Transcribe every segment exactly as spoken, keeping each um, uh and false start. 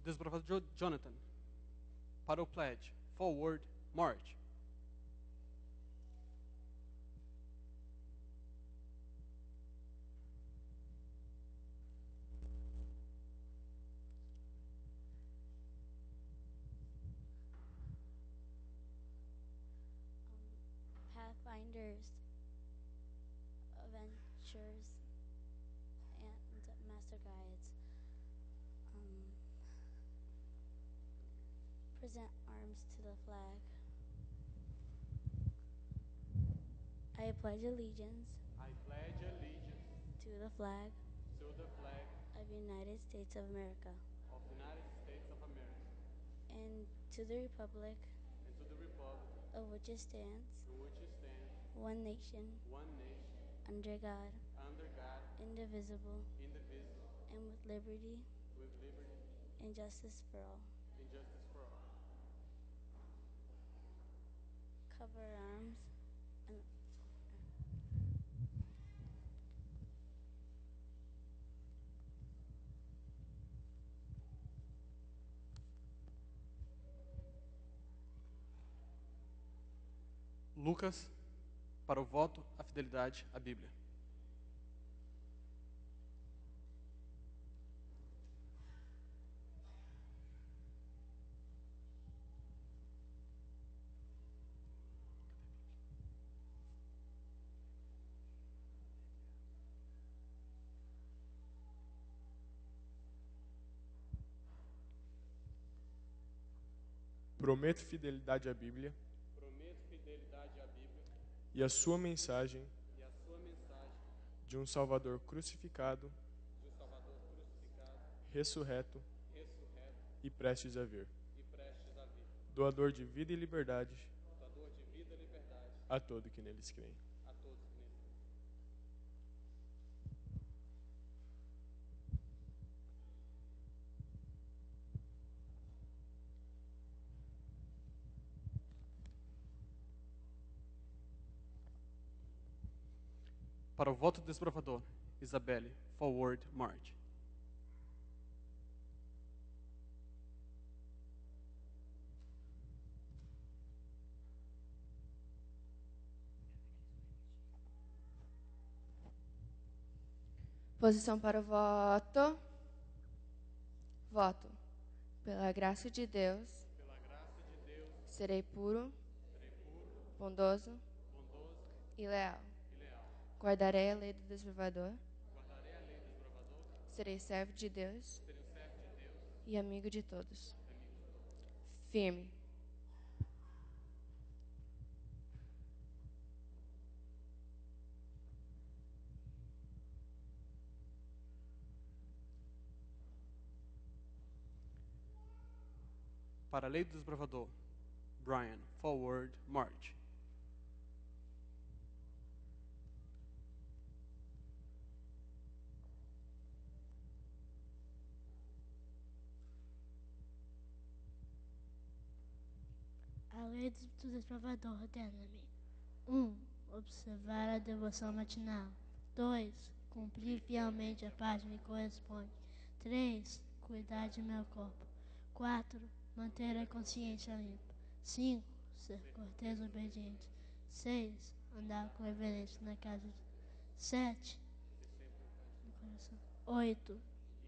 desbravador Jo- Jonathan. Para o pledge. Forward, march. um, Pathfinders, Adventures, and Master Guides. Um, present arms to the flag. I pledge allegiance I pledge allegiance to the flag to the flag of the United States of America of the United States of America and to the republic and to the republic of which it stands, for which it stands, one nation, one nation, under God, under God, indivisible, indivisible, and with liberty with liberty and justice for all. and justice for all. Cover arms and Lucas, para o voto, a fidelidade à Bíblia. Prometo fidelidade à Bíblia Prometo fidelidade à Bíblia e à sua mensagem e à sua mensagem de um Salvador crucificado, de um Salvador crucificado, ressurreto ressurreto e prestes a vir, e prestes a vir, doador de vida e liberdade doador de vida e liberdade a todo que neles crê. a todos que nele creem. Para o voto desbravador, Isabelle, forward, march. Posição para o voto. Voto. Pela graça de Deus, Pela graça de Deus, serei puro, serei puro, bondoso bondoso e leal. e leal. Guardarei a lei do desbravador, Guardarei a lei desbravador, serei servo de Deus serei um servo de Deus, e amigo de todos. amigo de todos. Firme. Para a lei do desbravador, Brian, forward, march. A lei do desbravador ordena-me: um. Observar a devoção matinal. dois. Cumprir fielmente a parte que me corresponde. três. Cuidar de meu corpo. quatro. Manter a consciência limpa. cinco. Ser cortês e obediente. seis. Andar com reverência na casa de... sete. No coração. oito.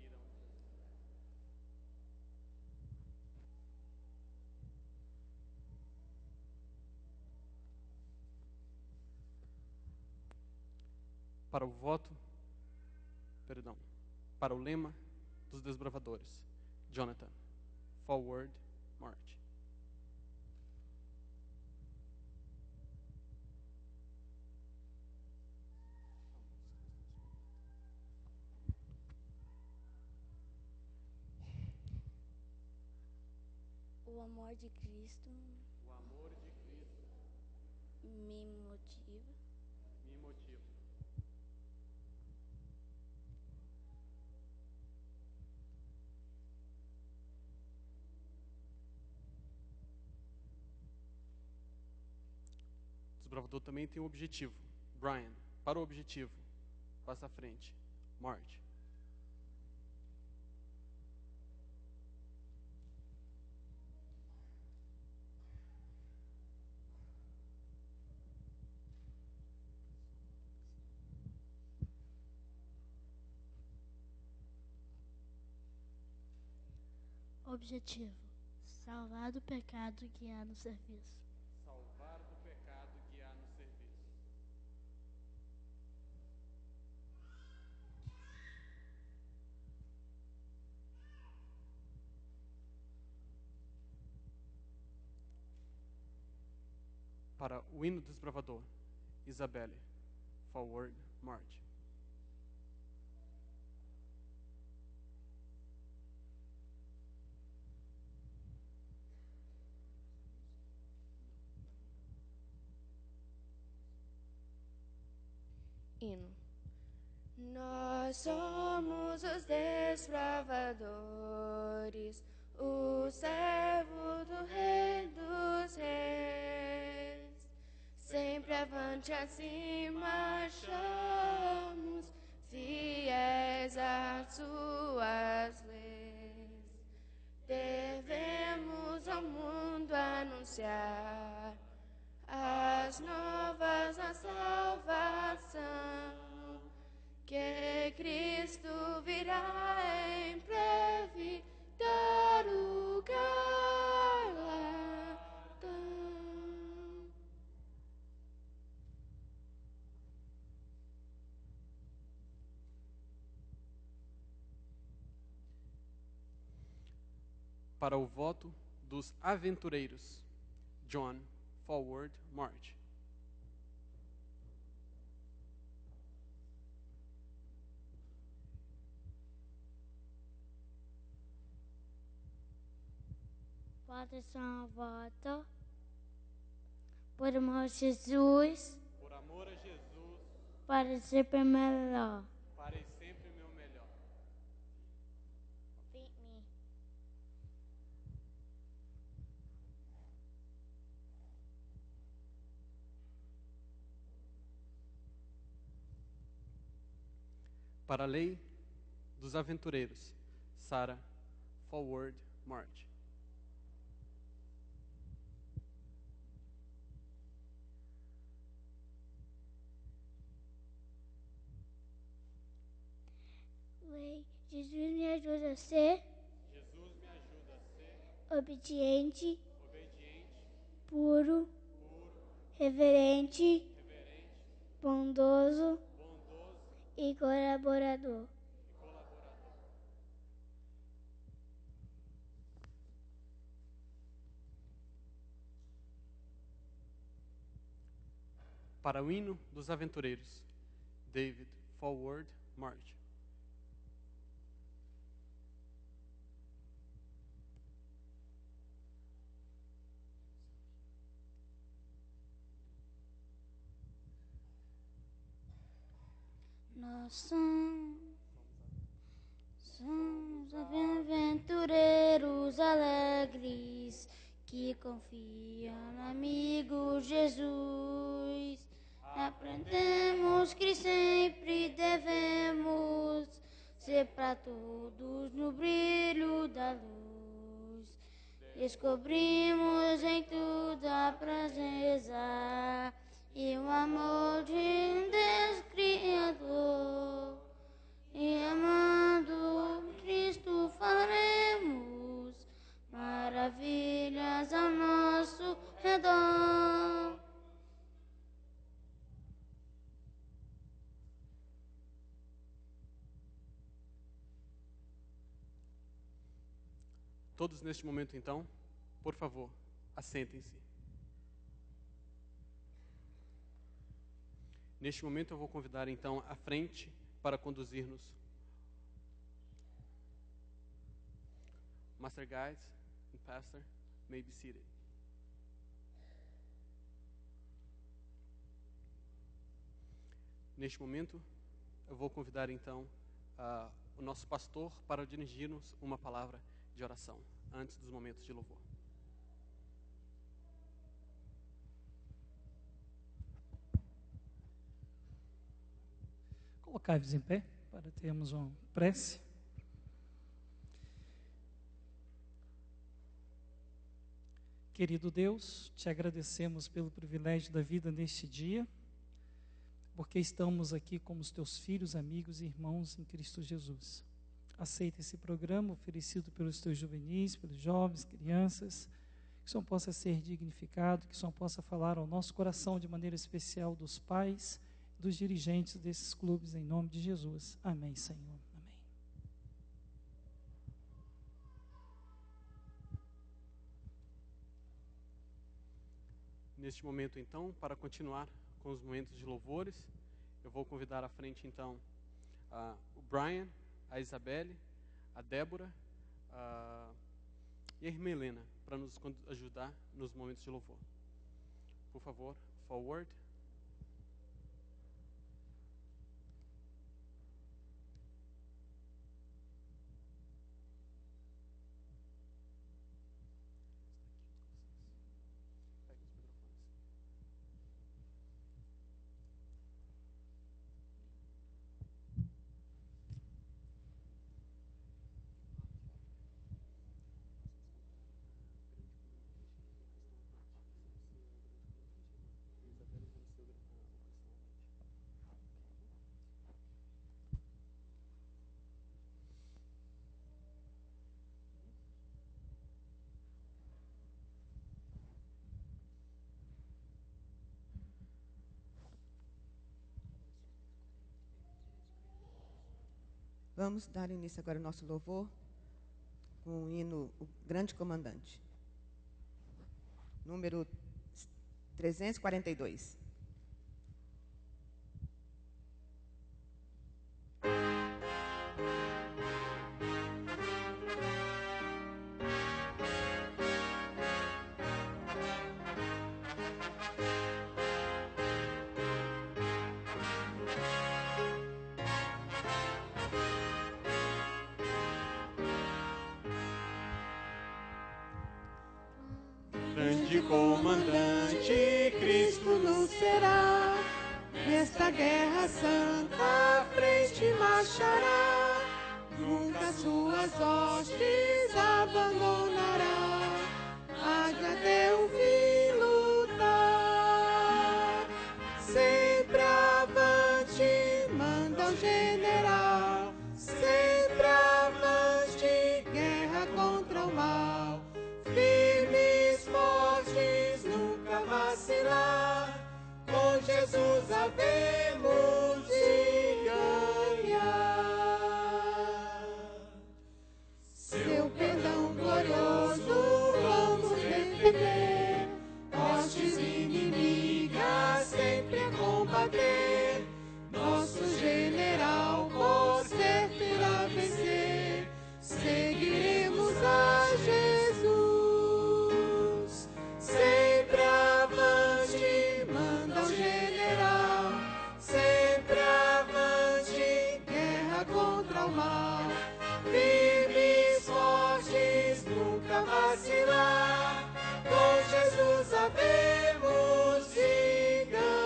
Para o voto, perdão, para o lema dos desbravadores, Jonathan, forward, march. o amor de Cristo O amor de Cristo me motiva me motiva. O desbravador também tem um objetivo. Brian, para o objetivo, passa à frente, march. Objetivo: salvar do pecado e guiar no serviço. Salvar do pecado e guiar no serviço. Para o hino desbravador, Isabelle, Forward March. Hino. Nós somos os desbravadores, o servo do Rei dos Reis. Sempre avante assim marchamos, fiéis às suas leis. Devemos ao mundo anunciar as novas da salvação, que Cristo virá em breve dar o galardão. Para o voto dos aventureiros, John, Forward March. Votação, voto. Por amor a Jesus, Por amor a Jesus, para sempre melhor. farei sempre o meu melhor. Beat me. Para a lei dos aventureiros, Sarah, Forward March. Lei, Jesus me ajuda a ser Jesus me ajuda a ser obediente, obediente, puro, reverente, reverente, bondoso bondoso e colaborador. e colaborador. Para o hino dos aventureiros, David, Forward March. Nós somos, somos aventureiros alegres que confiam no amigo Jesus. Aprendemos que sempre devemos ser para todos no brilho da luz. Descobrimos em tudo a presença e o amor de um Deus Criador. E amando Cristo faremos maravilhas ao nosso redor. Todos neste momento, então, por favor, assentem-se. Neste momento eu vou convidar então à frente para conduzir-nos Master Guides and Pastor may be seated. Neste momento eu vou convidar então uh, o nosso pastor para dirigir-nos uma palavra de oração antes dos momentos de louvor. Colocai-vos em pé para termos uma prece. Querido Deus, te agradecemos pelo privilégio da vida neste dia, porque estamos aqui como os teus filhos, amigos e irmãos em Cristo Jesus. aceita esse programa oferecido pelos teus juvenis, pelos jovens, crianças, que o Senhor possa ser dignificado, que o Senhor possa falar ao nosso coração de maneira especial dos pais, dos dirigentes desses clubes, em nome de Jesus. Amém, Senhor. Amém. Neste momento, então, para continuar com os momentos de louvores, eu vou convidar à frente, então, uh, o Brian, a Isabelle, a Débora uh, e a irmã Helena, para nos ajudar nos momentos de louvor. Por favor, forward. Vamos dar início agora ao nosso louvor com o hino O Grande Comandante, número trezentos e quarenta e dois. Grande comandante, Cristo nos será. Nesta guerra santa, à frente marchará. Nunca suas hostes abandonará. Há de até o fim lutar. Sempre avante, manda o general. Sempre avante, guerra contra o mal. Firmes, fortes, nunca vacilar. Com Jesus havemos de ganhar. Seu perdão glorioso vamos defender. Hostes inimigas sempre a combater. Nosso general por certo irá vencer. Seguiremos a Jesus. Sempre avante, manda o general. Sempre avante, guerra contra o mal. Firmes, fortes, nunca vacilar. Com Jesus havemos de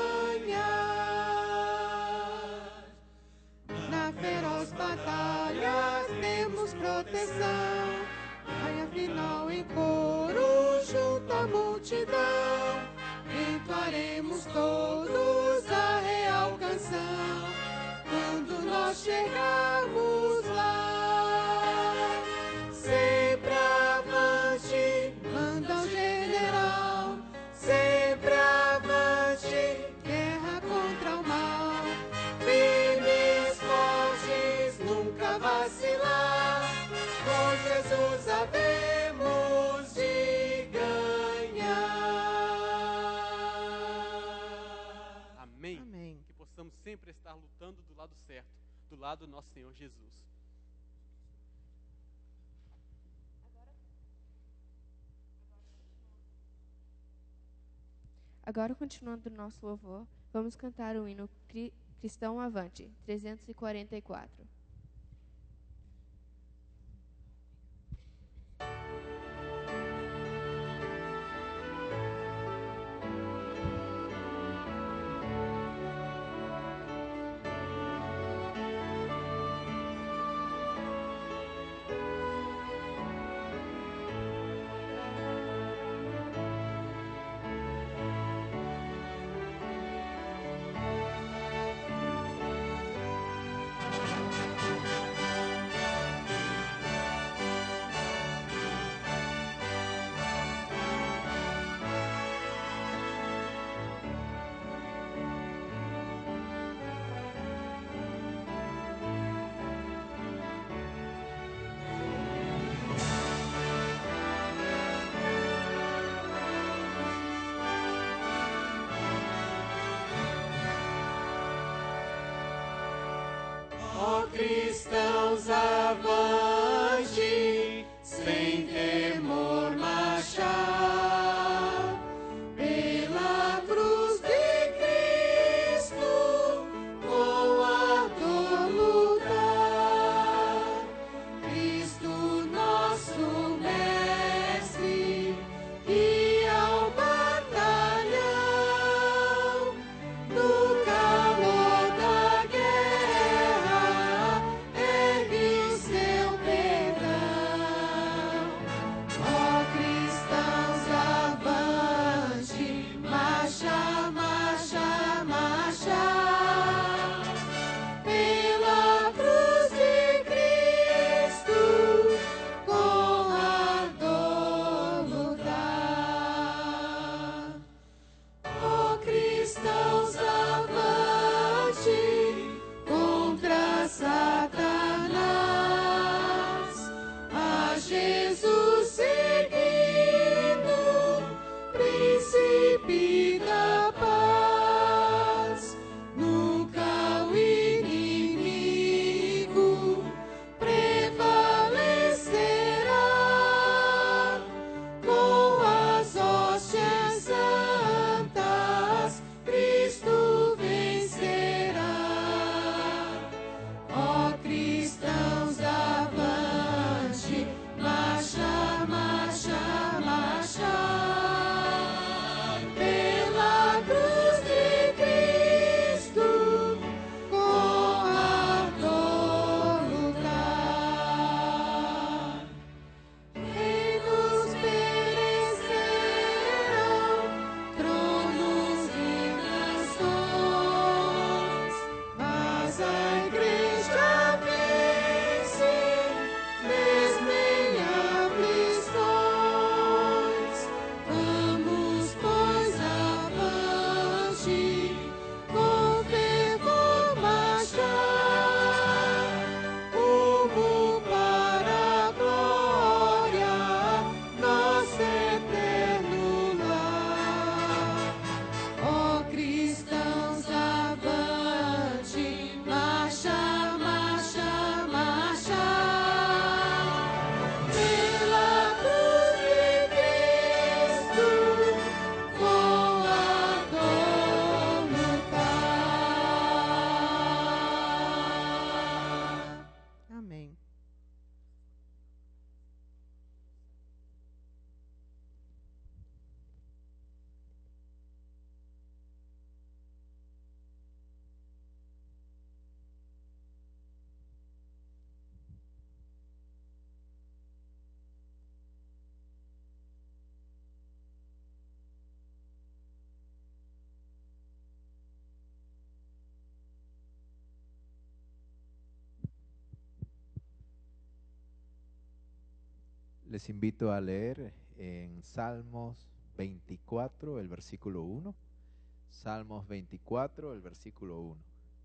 ganhar. Na feroz batalha temos proteção. Raia final em coro junto à multidão. Entoaremos todos a real canção. Quando nós chegarmos lá. Sempre avante, manda o general. Sempre avante, guerra contra o mal. Firmes, fortes, nunca vacilar. Com Jesus havemos de ganhar. Amém. Amém. Que possamos sempre estar lutando do lado certo, do lado do nosso Senhor Jesus. Agora, continuando o nosso louvor, vamos cantar o hino Cri- Cristão Avante, trezentos e quarenta e quatro. Música cristãos, avante, sem temor marchar, pela cruz de Cristo, com ardor lutar. Cristo, nosso mestre, que ao batalhão, no calor da guerra, ergue seu perdão. Ó cristãos, avante, marcha, marcha, marcha, pela cruz de Cristo, com ardor lutar. Ó cristãos, avante, contra Satanás, a Jesus seguindo, príncipe da paz. Nunca o inimigo prevalecerá, com as hóstias santas Cristo vencerá. Ó cristãos, avante, marcha, marcha, marcha, pela cruz de Cristo, com ardor lutar. Reinos perecerão, tronos e nações, mas a igreja vence, mesmo em aflições. Vamos, pois, avante, com fervor marchar, rumo para a glória, nosso eterno lar. Ó cristãos, avante, marcha, marcha, marcha, pela cruz de Cristo, com ardor lutar. Amém. Les invito a leer en Salmos veinticuatro, el versículo uno. Salmos veinticuatro, el versículo uno.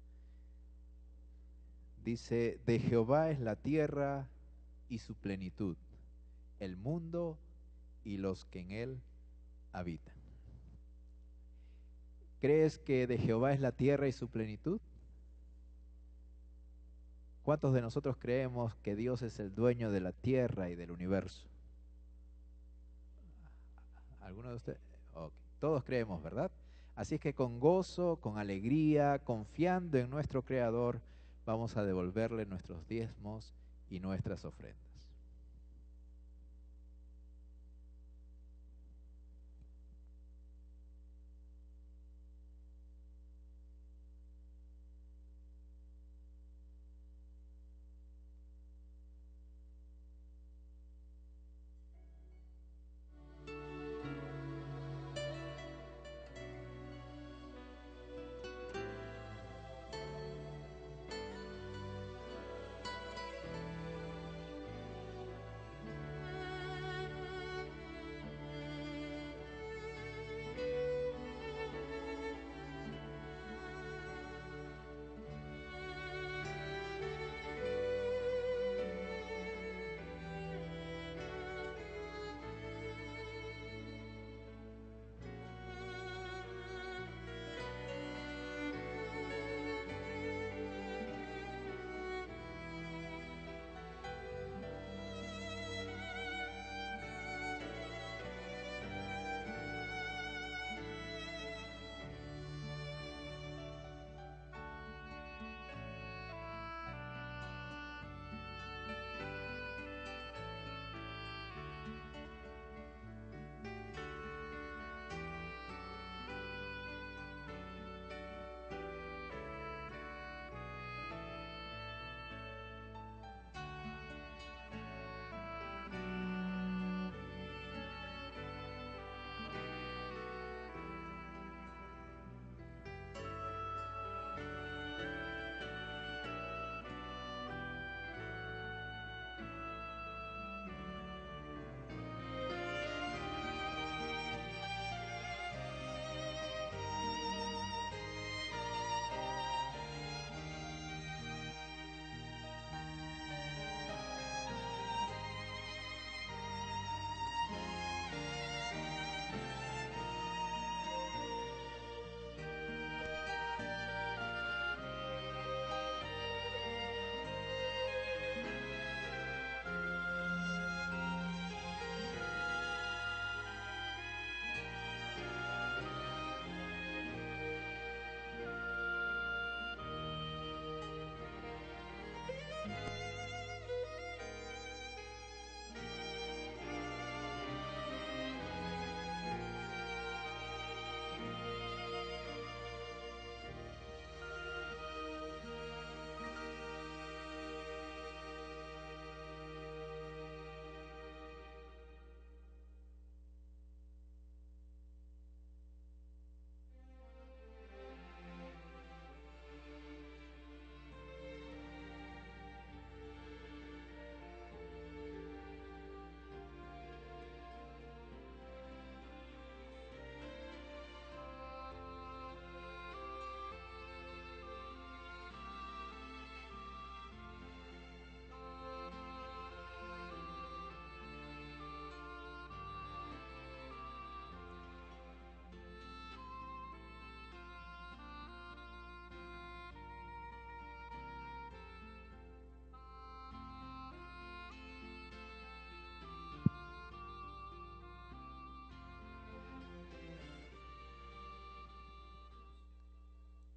Dice: de Jehová es la tierra y su plenitud, el mundo y los que en él habitan. ¿Crees que de Jehová es la tierra y su plenitud? ¿Cuántos de nosotros creemos que Dios es el dueño de la tierra y del universo? ¿Alguno de ustedes? Okay. Todos creemos, ¿verdad? Así es que con gozo, con alegría, confiando en nuestro Creador, vamos a devolverle nuestros diezmos y nuestras ofrendas.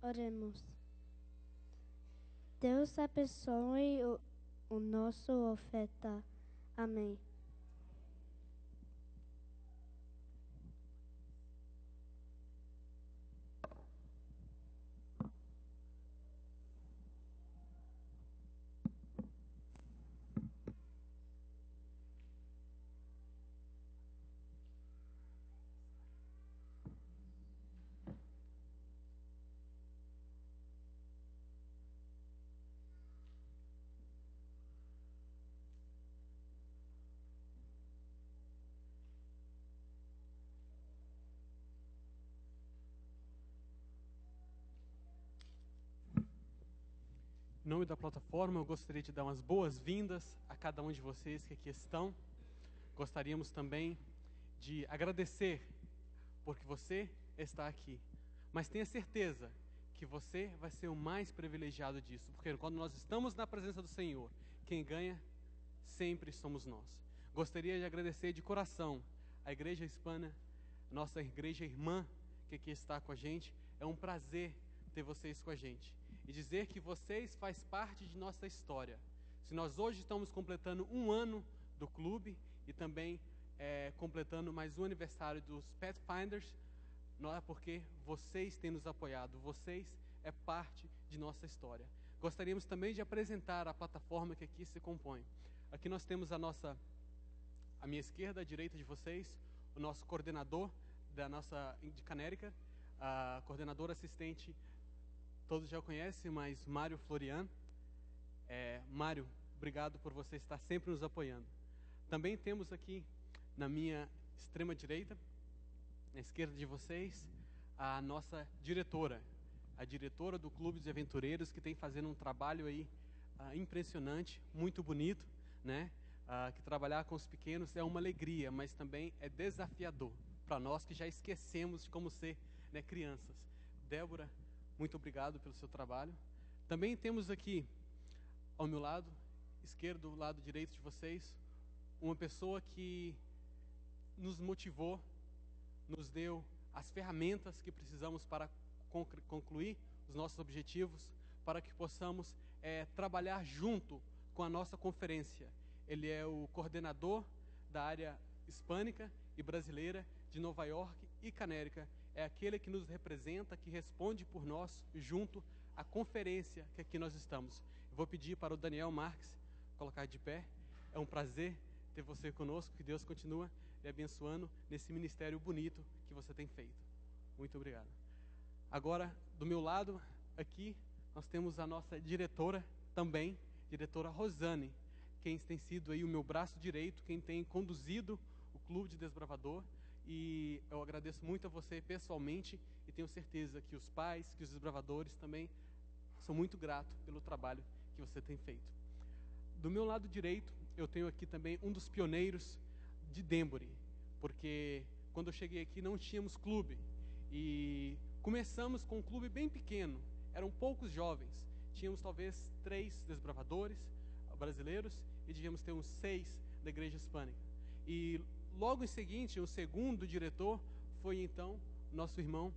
Oremos. Deus abençoe o, o nosso oferta. Amém. Em nome da plataforma, eu gostaria de dar umas boas-vindas a cada um de vocês que aqui estão. Gostaríamos também de agradecer porque você está aqui. Mas tenha certeza que você vai ser o mais privilegiado disso, porque quando nós estamos na presença do Senhor, quem ganha sempre somos nós. Gostaria de agradecer de coração a Igreja Hispana, nossa igreja irmã que aqui está com a gente. É um prazer ter vocês com a gente. E dizer que vocês fazem parte de nossa história. Se nós hoje estamos completando um ano do clube e também é, completando mais um aniversário dos Pathfinders, não é porque vocês têm nos apoiado, vocês é parte de nossa história. Gostaríamos também de apresentar a plataforma que aqui se compõe. Aqui nós temos a nossa, à minha esquerda, à direita de vocês, o nosso coordenador da nossa, de Canérica, a coordenadora assistente. Todos já conhecem, mas Mário Florian. É, Mário, obrigado por você estar sempre nos apoiando. Também temos aqui, na minha extrema direita, na esquerda de vocês, a nossa diretora, a diretora do Clube dos Aventureiros, que tem fazendo um trabalho aí ah, impressionante, muito bonito, né? Ah, que trabalhar com os pequenos é uma alegria, mas também é desafiador para nós que já esquecemos de como ser, né, crianças. Débora, muito obrigado pelo seu trabalho. Também temos aqui, ao meu lado esquerdo, ao lado direito de vocês, uma pessoa que nos motivou, nos deu as ferramentas que precisamos para concluir os nossos objetivos, para que possamos é, trabalhar junto com a nossa conferência. Ele é o coordenador da área hispânica e brasileira de Nova York e Canérica. É aquele que nos representa, que responde por nós junto à conferência que aqui nós estamos. Eu vou pedir para o Daniel Marques colocar de pé. É um prazer ter você conosco, que Deus continua lhe abençoando nesse ministério bonito que você tem feito. Muito obrigado. Agora, do meu lado, aqui, nós temos a nossa diretora também, diretora Rosane, quem tem sido aí o meu braço direito, quem tem conduzido o Clube de Desbravador. E eu agradeço muito a você pessoalmente e tenho certeza que os pais, que os desbravadores também são muito gratos pelo trabalho que você tem feito. Do meu lado direito, eu tenho aqui também um dos pioneiros de Denbury, porque quando eu cheguei aqui não tínhamos clube e começamos com um clube bem pequeno, eram poucos jovens, tínhamos talvez três desbravadores brasileiros e devíamos ter uns seis da igreja hispânica. E logo em seguinte, o segundo diretor foi então nosso irmão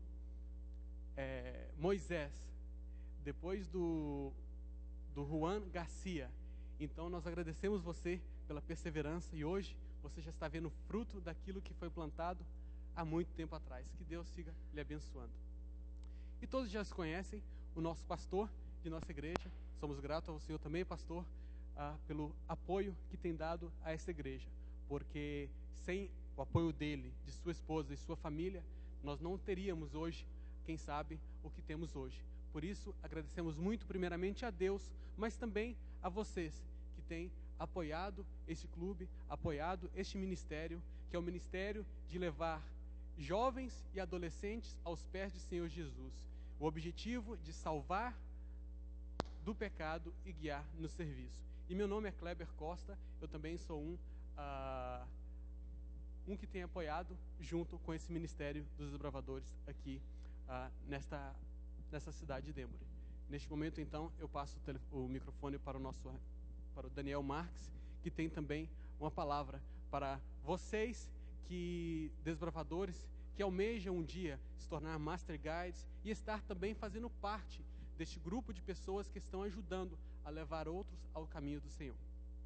é, Moisés, depois do, do Juan Garcia. Então nós agradecemos você pela perseverança e hoje você já está vendo o fruto daquilo que foi plantado há muito tempo atrás. Que Deus siga lhe abençoando. E todos já se conhecem, o nosso pastor de nossa igreja. Somos gratos ao Senhor também, pastor, ah, pelo apoio que tem dado a essa igreja, porque sem o apoio dele, de sua esposa e sua família, nós não teríamos hoje, quem sabe, o que temos hoje. Por isso, agradecemos muito primeiramente a Deus, mas também a vocês que têm apoiado este clube, apoiado este ministério, que é o ministério de levar jovens e adolescentes aos pés do Senhor Jesus. O objetivo de salvar do pecado e guiar no serviço. E meu nome é Kleber Costa, eu também sou um... Uh, um que tem apoiado junto com esse ministério dos desbravadores aqui uh, nesta, nessa cidade de Denbury. Neste momento, então, eu passo o, tele, o microfone para o nosso para o Daniel Marques, que tem também uma palavra para vocês, que desbravadores que almejam um dia se tornar Master Guides e estar também fazendo parte deste grupo de pessoas que estão ajudando a levar outros ao caminho do Senhor.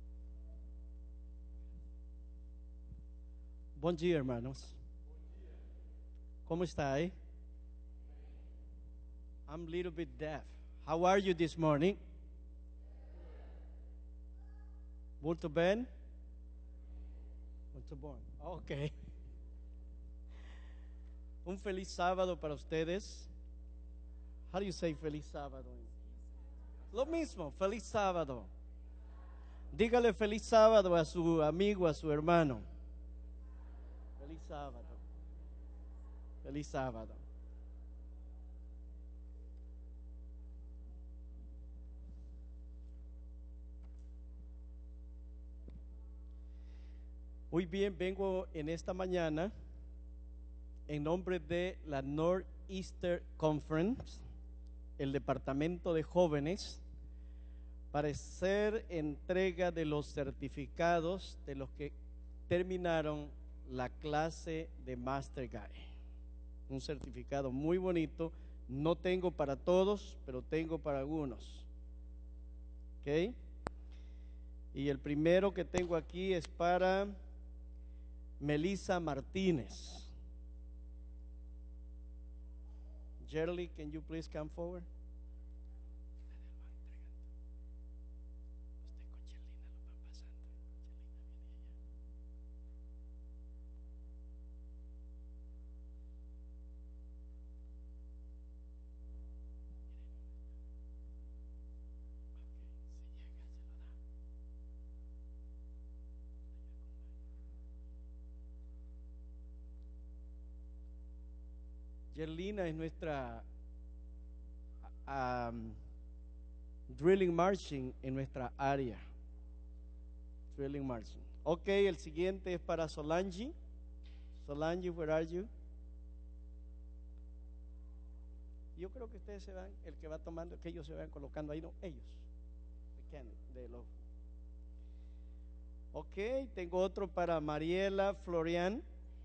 Bom dia, hermanos. ¿Cómo está ahí? I'm a little bit deaf. How are you this morning? Muito bem? Muito bom. Ok. Un feliz sábado para ustedes. How do you say feliz sábado? Lo mismo, feliz sábado. Dígale feliz sábado a su amigo, a su hermano. Feliz sábado. Feliz sábado. Muy bien, vengo en esta mañana en nombre de la Northeastern Conference, el departamento de jóvenes, para hacer entrega de los certificados de los que terminaron la clase de Master Guy. Un certificado muy bonito. No tengo para todos, pero tengo para algunos. ¿Ok? Y el primero que tengo aquí es para Melissa Martínez. Jerly, can you please come forward? Yerlina es nuestra um, drilling marching en nuestra área. Drilling marching. Ok, el siguiente es para Solange. Solange, where are you? Yo creo que ustedes se van, el que va tomando, que ellos se van colocando ahí, no, ellos. De los. Ok, tengo otro para Mariela Florian.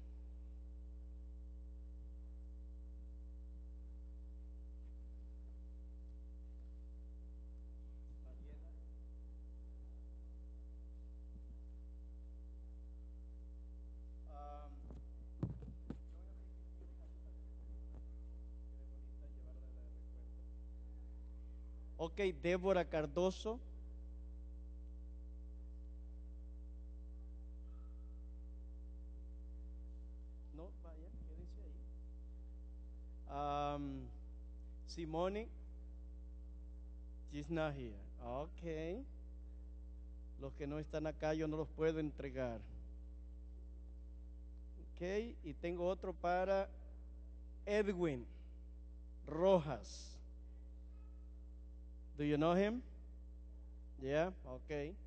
Ok, Débora Cardoso. No, vaya, quédense ahí. Um, Simone. She's not here. Ok. Los que no están acá yo no los puedo entregar. Ok, y tengo otro para Edwin Rojas. Do you know him? Yeah, okay.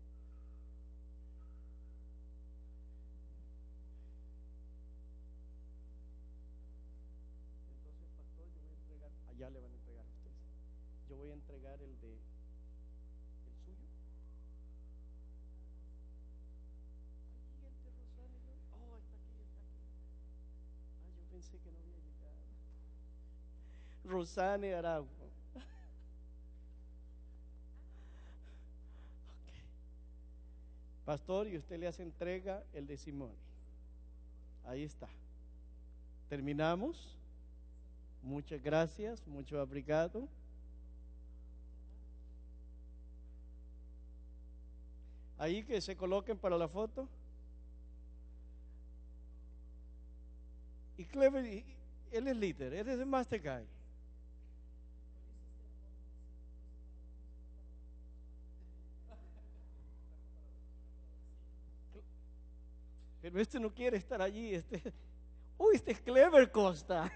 Entonces, pastor, yo voy a entregar, allá le van a entregar a ustedes. Yo voy a entregar el de, el suyo. Ahí, el de Rosana. Oh, está aquí, está aquí. Ah, yo pensé que no había llegado. Rosane Araujo. Pastor, y usted le hace entrega el de Simón. Ahí está. Terminamos. Muchas gracias, mucho obrigado. Ahí que se coloquen para la foto. Y Clever, él es líder, él es el Master Guy. Pero este no quiere estar allí. Este, uy, este es Clever Costa.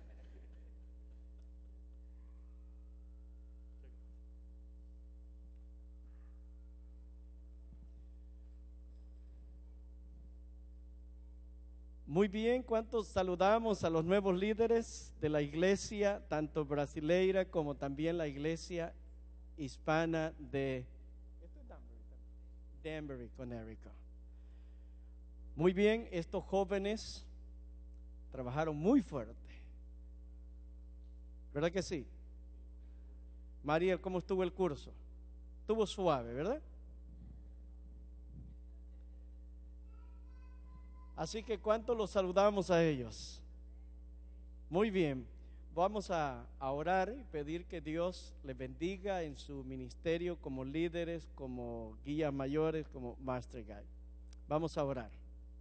Muy bien, ¿cuántos saludamos a los nuevos líderes de la iglesia, tanto brasileira como también la iglesia hispana de Danbury, Connecticut? Muy bien, estos jóvenes trabajaron muy fuerte. ¿Verdad que sí? María, ¿cómo estuvo el curso? Estuvo suave, ¿verdad? Así que ¿cuánto los saludamos a ellos? Muy bien, vamos a, a orar y pedir que Dios les bendiga en su ministerio como líderes, como guías mayores, como Master Guide. Vamos a orar.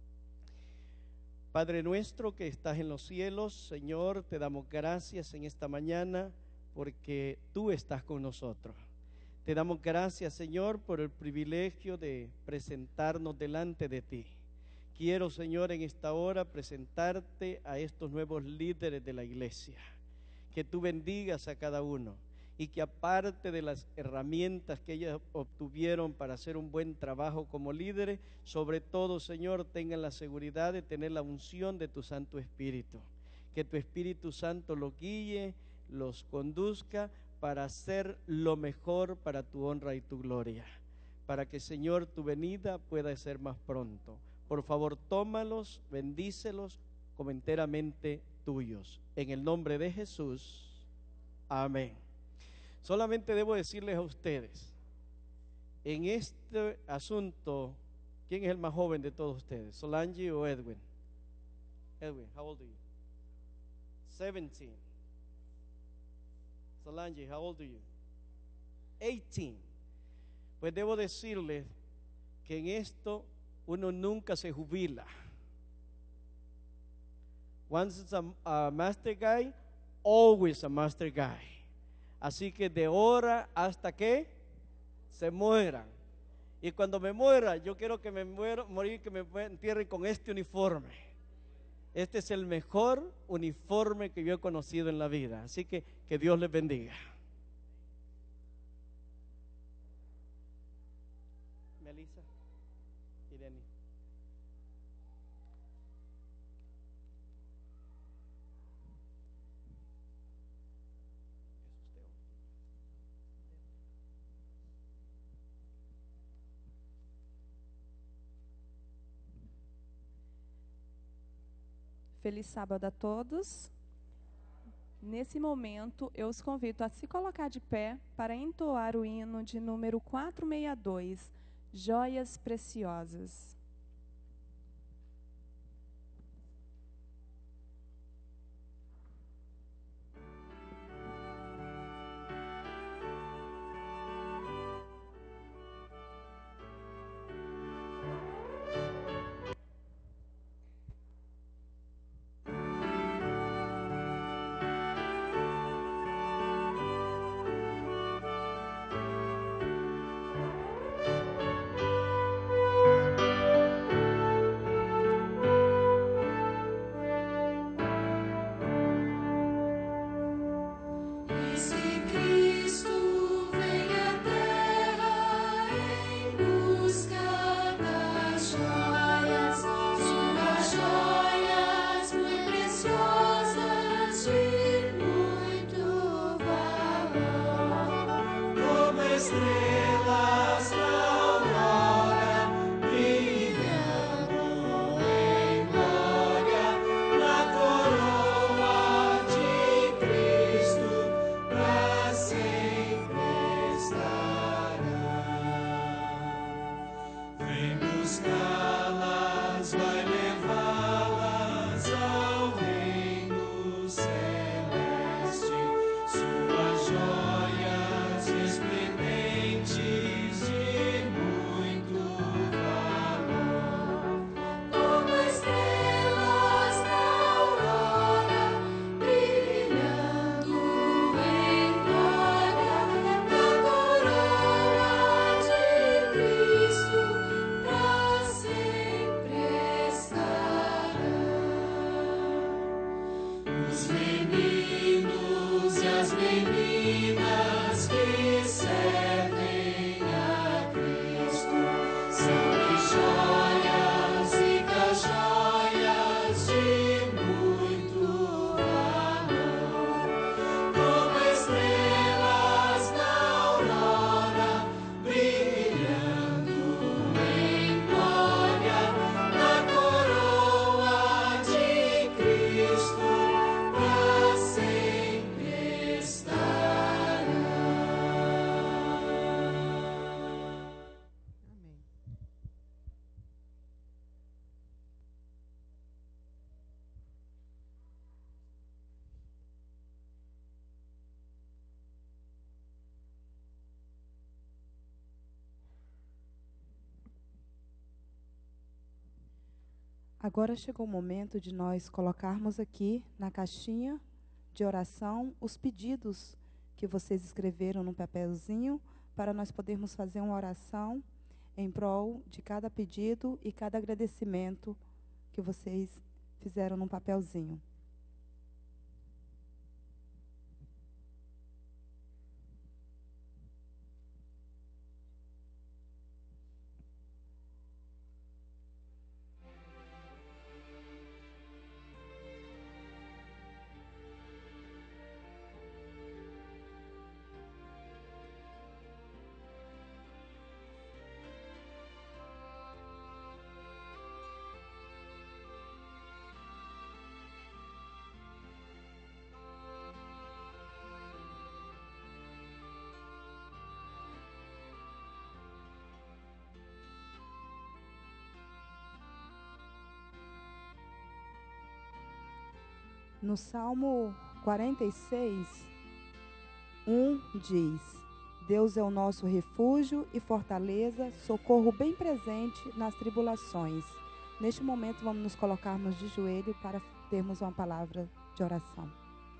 Padre nuestro que estás en los cielos, Señor, te damos gracias en esta mañana porque tú estás con nosotros. Te damos gracias, Señor, por el privilegio de presentarnos delante de ti. Quiero, Señor, en esta hora presentarte a estos nuevos líderes de la iglesia. Que tú bendigas a cada uno y que aparte de las herramientas que ellos obtuvieron para hacer un buen trabajo como líderes, sobre todo, Señor, tengan la seguridad de tener la unción de tu Santo Espíritu. Que tu Espíritu Santo los guíe, los conduzca para hacer lo mejor para tu honra y tu gloria. Para que, Señor, tu venida pueda ser más pronto. Por favor, tómalos, bendícelos como enteramente tuyos. En el nombre de Jesús, amén. Solamente debo decirles a ustedes, en este asunto, ¿quién es el más joven de todos ustedes? ¿Solange o Edwin? Edwin, how old are you? seventeen. Solange, how old are you? eighteen. Pues debo decirles que en esto uno nunca se jubila. Once it's a, a master guy, always a master guy. Así que de ahora hasta que se mueran. Y cuando me muera, yo quiero que me muera, morir, que me entierren con este uniforme. Este es el mejor uniforme que yo he conocido en la vida. Así que que Dios les bendiga. Melissa y Denny. Feliz sábado a todos. Nesse momento, eu os convido a se colocar de pé para entoar o hino de número quatrocentos e sessenta e dois, Joias Preciosas. Música Agora chegou o momento de nós colocarmos aqui na caixinha de oração os pedidos que vocês escreveram no papelzinho, para nós podermos fazer uma oração em prol de cada pedido e cada agradecimento que vocês fizeram no papelzinho. No Salmo quarenta e seis, um diz: Deus é o nosso refúgio e fortaleza, socorro bem presente nas tribulações. Neste momento, vamos nos colocarmos de joelho para termos uma palavra de oração.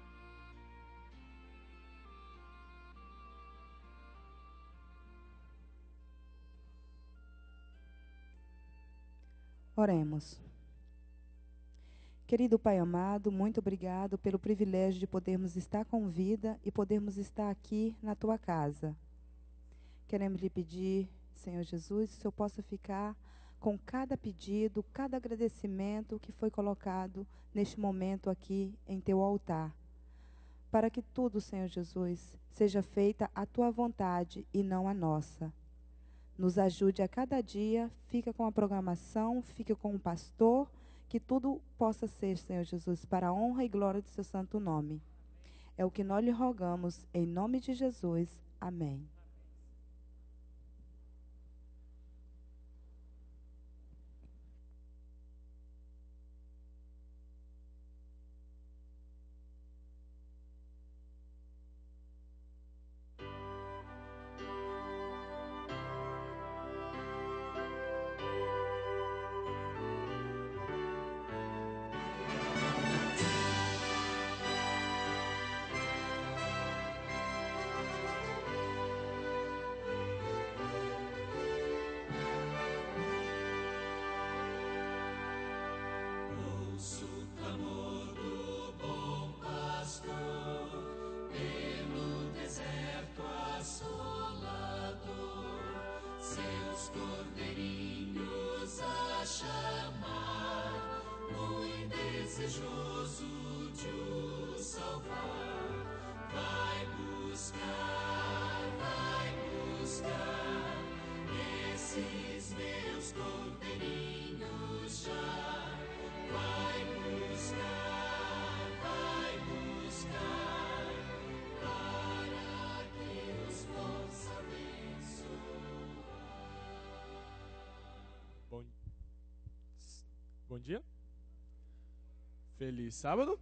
Oremos. Querido Pai amado, muito obrigado pelo privilégio de podermos estar com vida e podermos estar aqui na Tua casa. Queremos lhe pedir, Senhor Jesus, que o Senhor possa ficar com cada pedido, cada agradecimento que foi colocado neste momento aqui em Teu altar. Para que tudo, Senhor Jesus, seja feita a Tua vontade e não a nossa. Nos ajude a cada dia, fica com a programação, fica com o pastor, que tudo possa ser, Senhor Jesus, para a honra e glória do Seu santo nome. É o que nós lhe rogamos, em nome de Jesus. Amém. Desejoso de o salvar, vai buscar, vai buscar esses meus cordeirinhos já. Vai buscar, vai buscar, para que os possa abençoar. Bom, bom dia. Feliz sábado.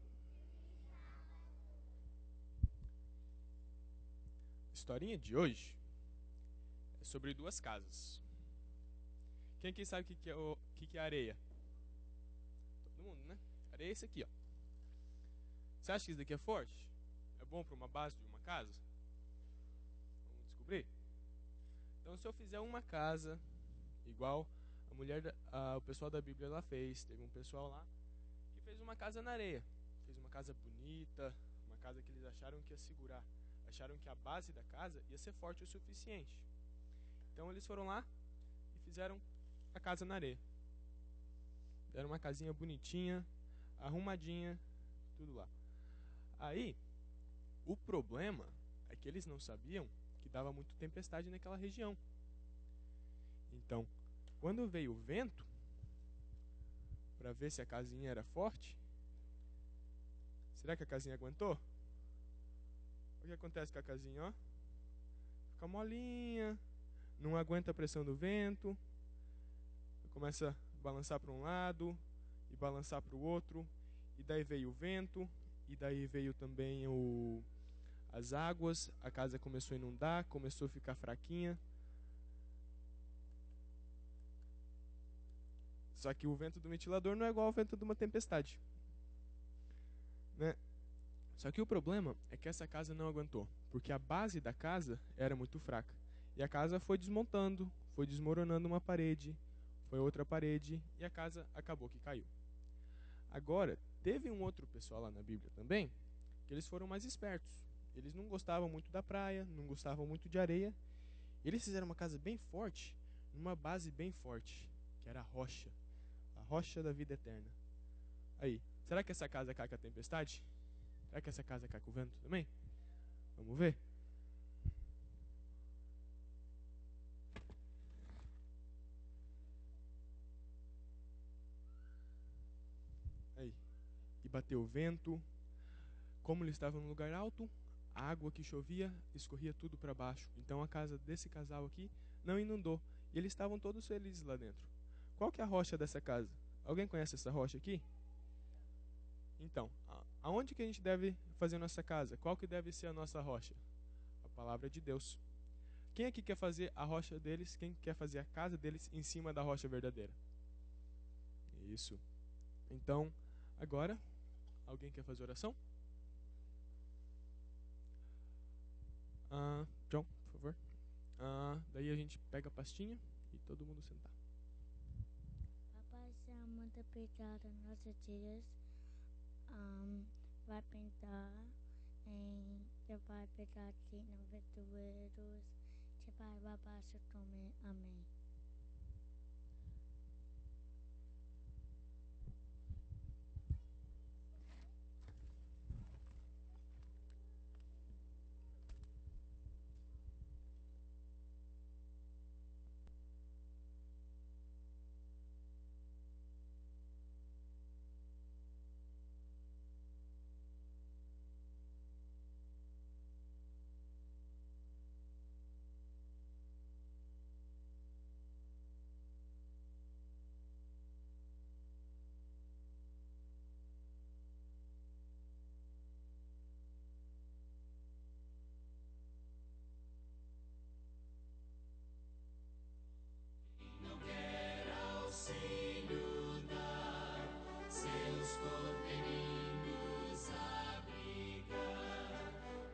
A historinha de hoje é sobre duas casas. Quem aqui sabe o que, que, é, o que, que é areia? Todo mundo, né? Areia é isso aqui, ó. Você acha que isso daqui é forte? É bom para uma base de uma casa? Vamos descobrir? Então, se eu fizer uma casa igual a mulher, da, a, o pessoal da Bíblia lá fez, teve um pessoal lá fez uma casa na areia, fez uma casa bonita, uma casa que eles acharam que ia segurar, acharam que a base da casa ia ser forte o suficiente. Então eles foram lá e fizeram a casa na areia. Deram uma casinha bonitinha, arrumadinha, tudo lá. Aí, o problema é que eles não sabiam que dava muito tempestade naquela região. Então, quando veio o vento, para ver se a casinha era forte, será que a casinha aguentou? O que acontece com a casinha, ó? Fica molinha, não aguenta a pressão do vento, começa a balançar para um lado e balançar para o outro, e daí veio o vento, e daí veio também o, as águas, a casa começou a inundar, começou a ficar fraquinha. Só que o vento do ventilador não é igual ao vento de uma tempestade, né? Só que o problema é que essa casa não aguentou, porque a base da casa era muito fraca. E a casa foi desmontando, foi desmoronando uma parede, foi outra parede, e a casa acabou que caiu. Agora, teve um outro pessoal lá na Bíblia também, que eles foram mais espertos. Eles não gostavam muito da praia, não gostavam muito de areia. Eles fizeram uma casa bem forte, numa base bem forte, que era a rocha, a rocha da vida eterna. Aí, será que essa casa cai com a tempestade? Será que essa casa cai com o vento também? Vamos ver? Aí, e bateu o vento. Como eles estavam num lugar alto, a água que chovia escorria tudo para baixo. Então a casa desse casal aqui não inundou. E eles estavam todos felizes lá dentro. Qual que é a rocha dessa casa? Alguém conhece essa rocha aqui? Então, aonde que a gente deve fazer nossa casa? Qual que deve ser a nossa rocha? A palavra de Deus. Quem aqui quer fazer a rocha deles? Quem quer fazer a casa deles em cima da rocha verdadeira? Isso. Então, agora, alguém quer fazer oração? Ah, John, por favor. Ah, daí a gente pega a pastinha e todo mundo sentar. Papai, seja muito obrigado nossos dias. Um, vai pintar em você vai pegar aqui no vetueiros. Você vai baixo também. Amém. Não quer auxílio dar, seus cordeirinhos abrigar,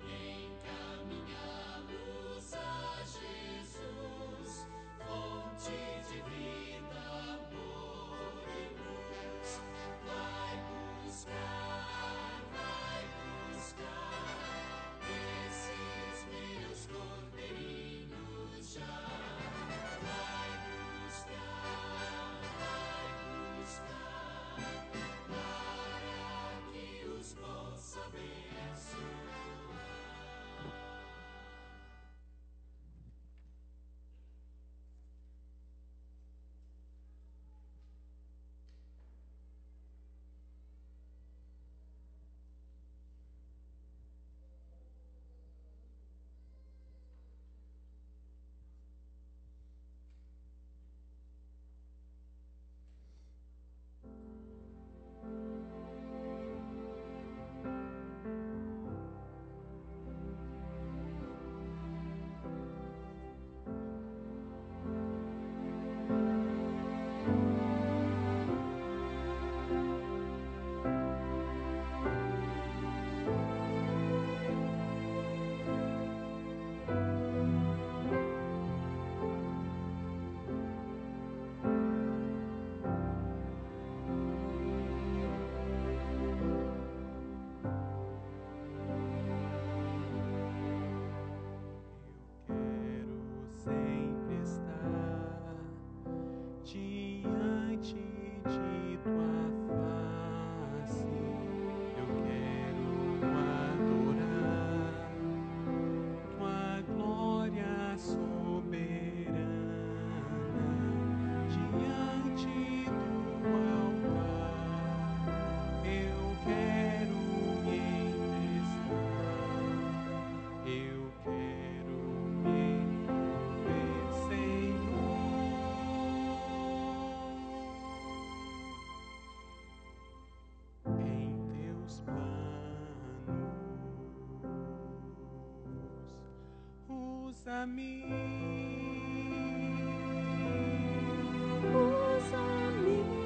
encaminhá-los a Jesus, fonte de vida, amor e luz. Vai buscar, vai buscar esses meus cordeirinhos já. Vai buscar, vai buscar, para que os possa abençoar. Quero sempre estar diante de tua face. Eu quero adorar tua glória soberana diante do altar. Eu quero me emprestar. Eu quero me envolver, Senhor, em teus planos. Usa-me, usa-me.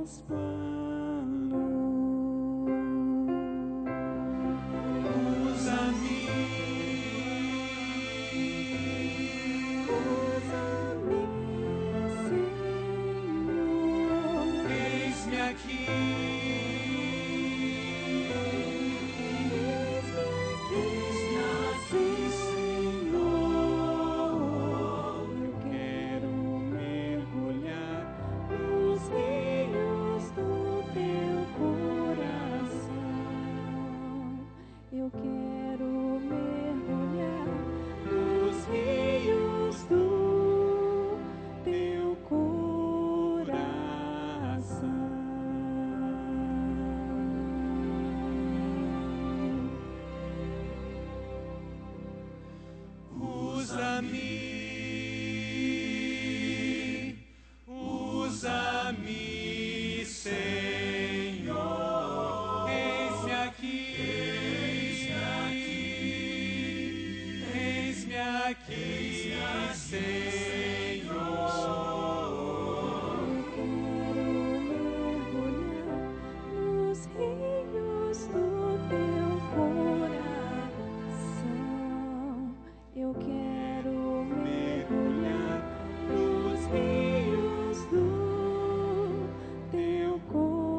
teus planos. Usa-me, usa-me, Senhor. eis-me aqui. Eu quero mergulhar nos rios do teu coração. Usa-me, usa-me, Senhor. Eis-me aqui. Eis-me aqui, Senhor. Eu quero mergulhar nos rios do teu coração. Eu quero mergulhar nos rios do teu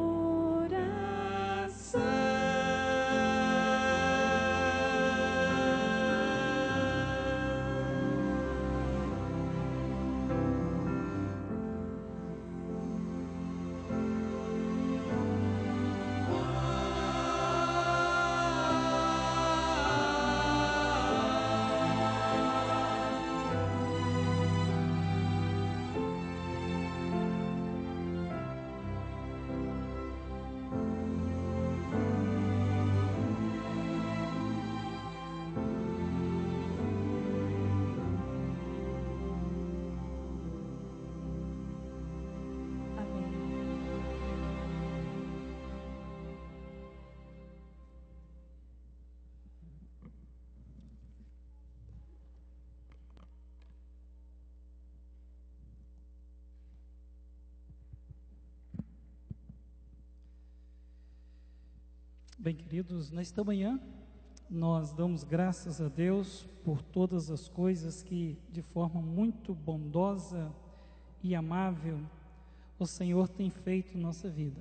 Bem, queridos, nesta manhã nós damos graças a Deus por todas as coisas que, de forma muito bondosa e amável, o Senhor tem feito em nossa vida.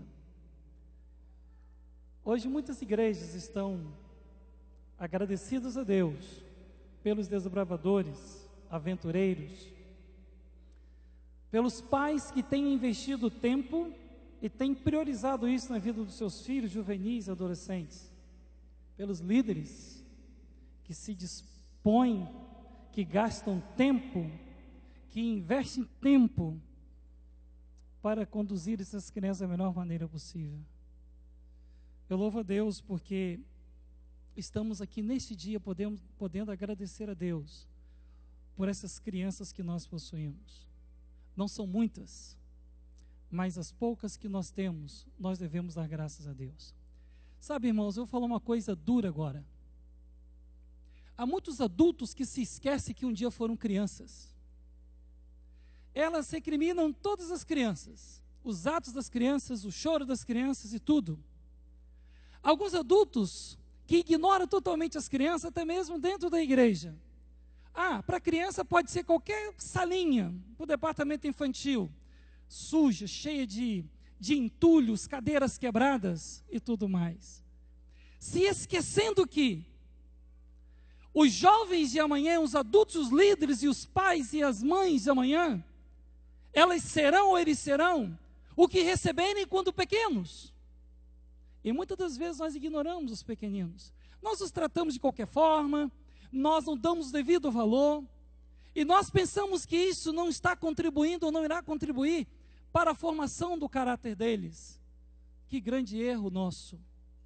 Hoje muitas igrejas estão agradecidas a Deus pelos desbravadores, aventureiros, pelos pais que têm investido tempo e têm priorizado isso na vida dos seus filhos, juvenis e adolescentes, pelos líderes que se dispõem, que gastam tempo, que investem tempo para conduzir essas crianças da melhor maneira possível. Eu louvo a Deus porque estamos aqui neste dia podemos, podendo agradecer a Deus por essas crianças que nós possuímos. Não são muitas, mas as poucas que nós temos, nós devemos dar graças a Deus. Sabe, irmãos, eu vou falar uma coisa dura agora. Há muitos adultos que se esquecem que um dia foram crianças. Elas recriminam todas as crianças, os atos das crianças, o choro das crianças e tudo. Alguns adultos que ignoram totalmente as crianças, até mesmo dentro da igreja. Ah, para a criança pode ser qualquer salinha, para o departamento infantil, suja, cheia de, de entulhos, cadeiras quebradas e tudo mais. Se esquecendo que os jovens de amanhã, os adultos, os líderes e os pais e as mães de amanhã, elas serão ou eles serão o que receberem quando pequenos. E muitas das vezes nós ignoramos os pequeninos. Nós os tratamos de qualquer forma, nós não damos o devido valor, e nós pensamos que isso não está contribuindo ou não irá contribuir para a formação do caráter deles. Que grande erro nosso.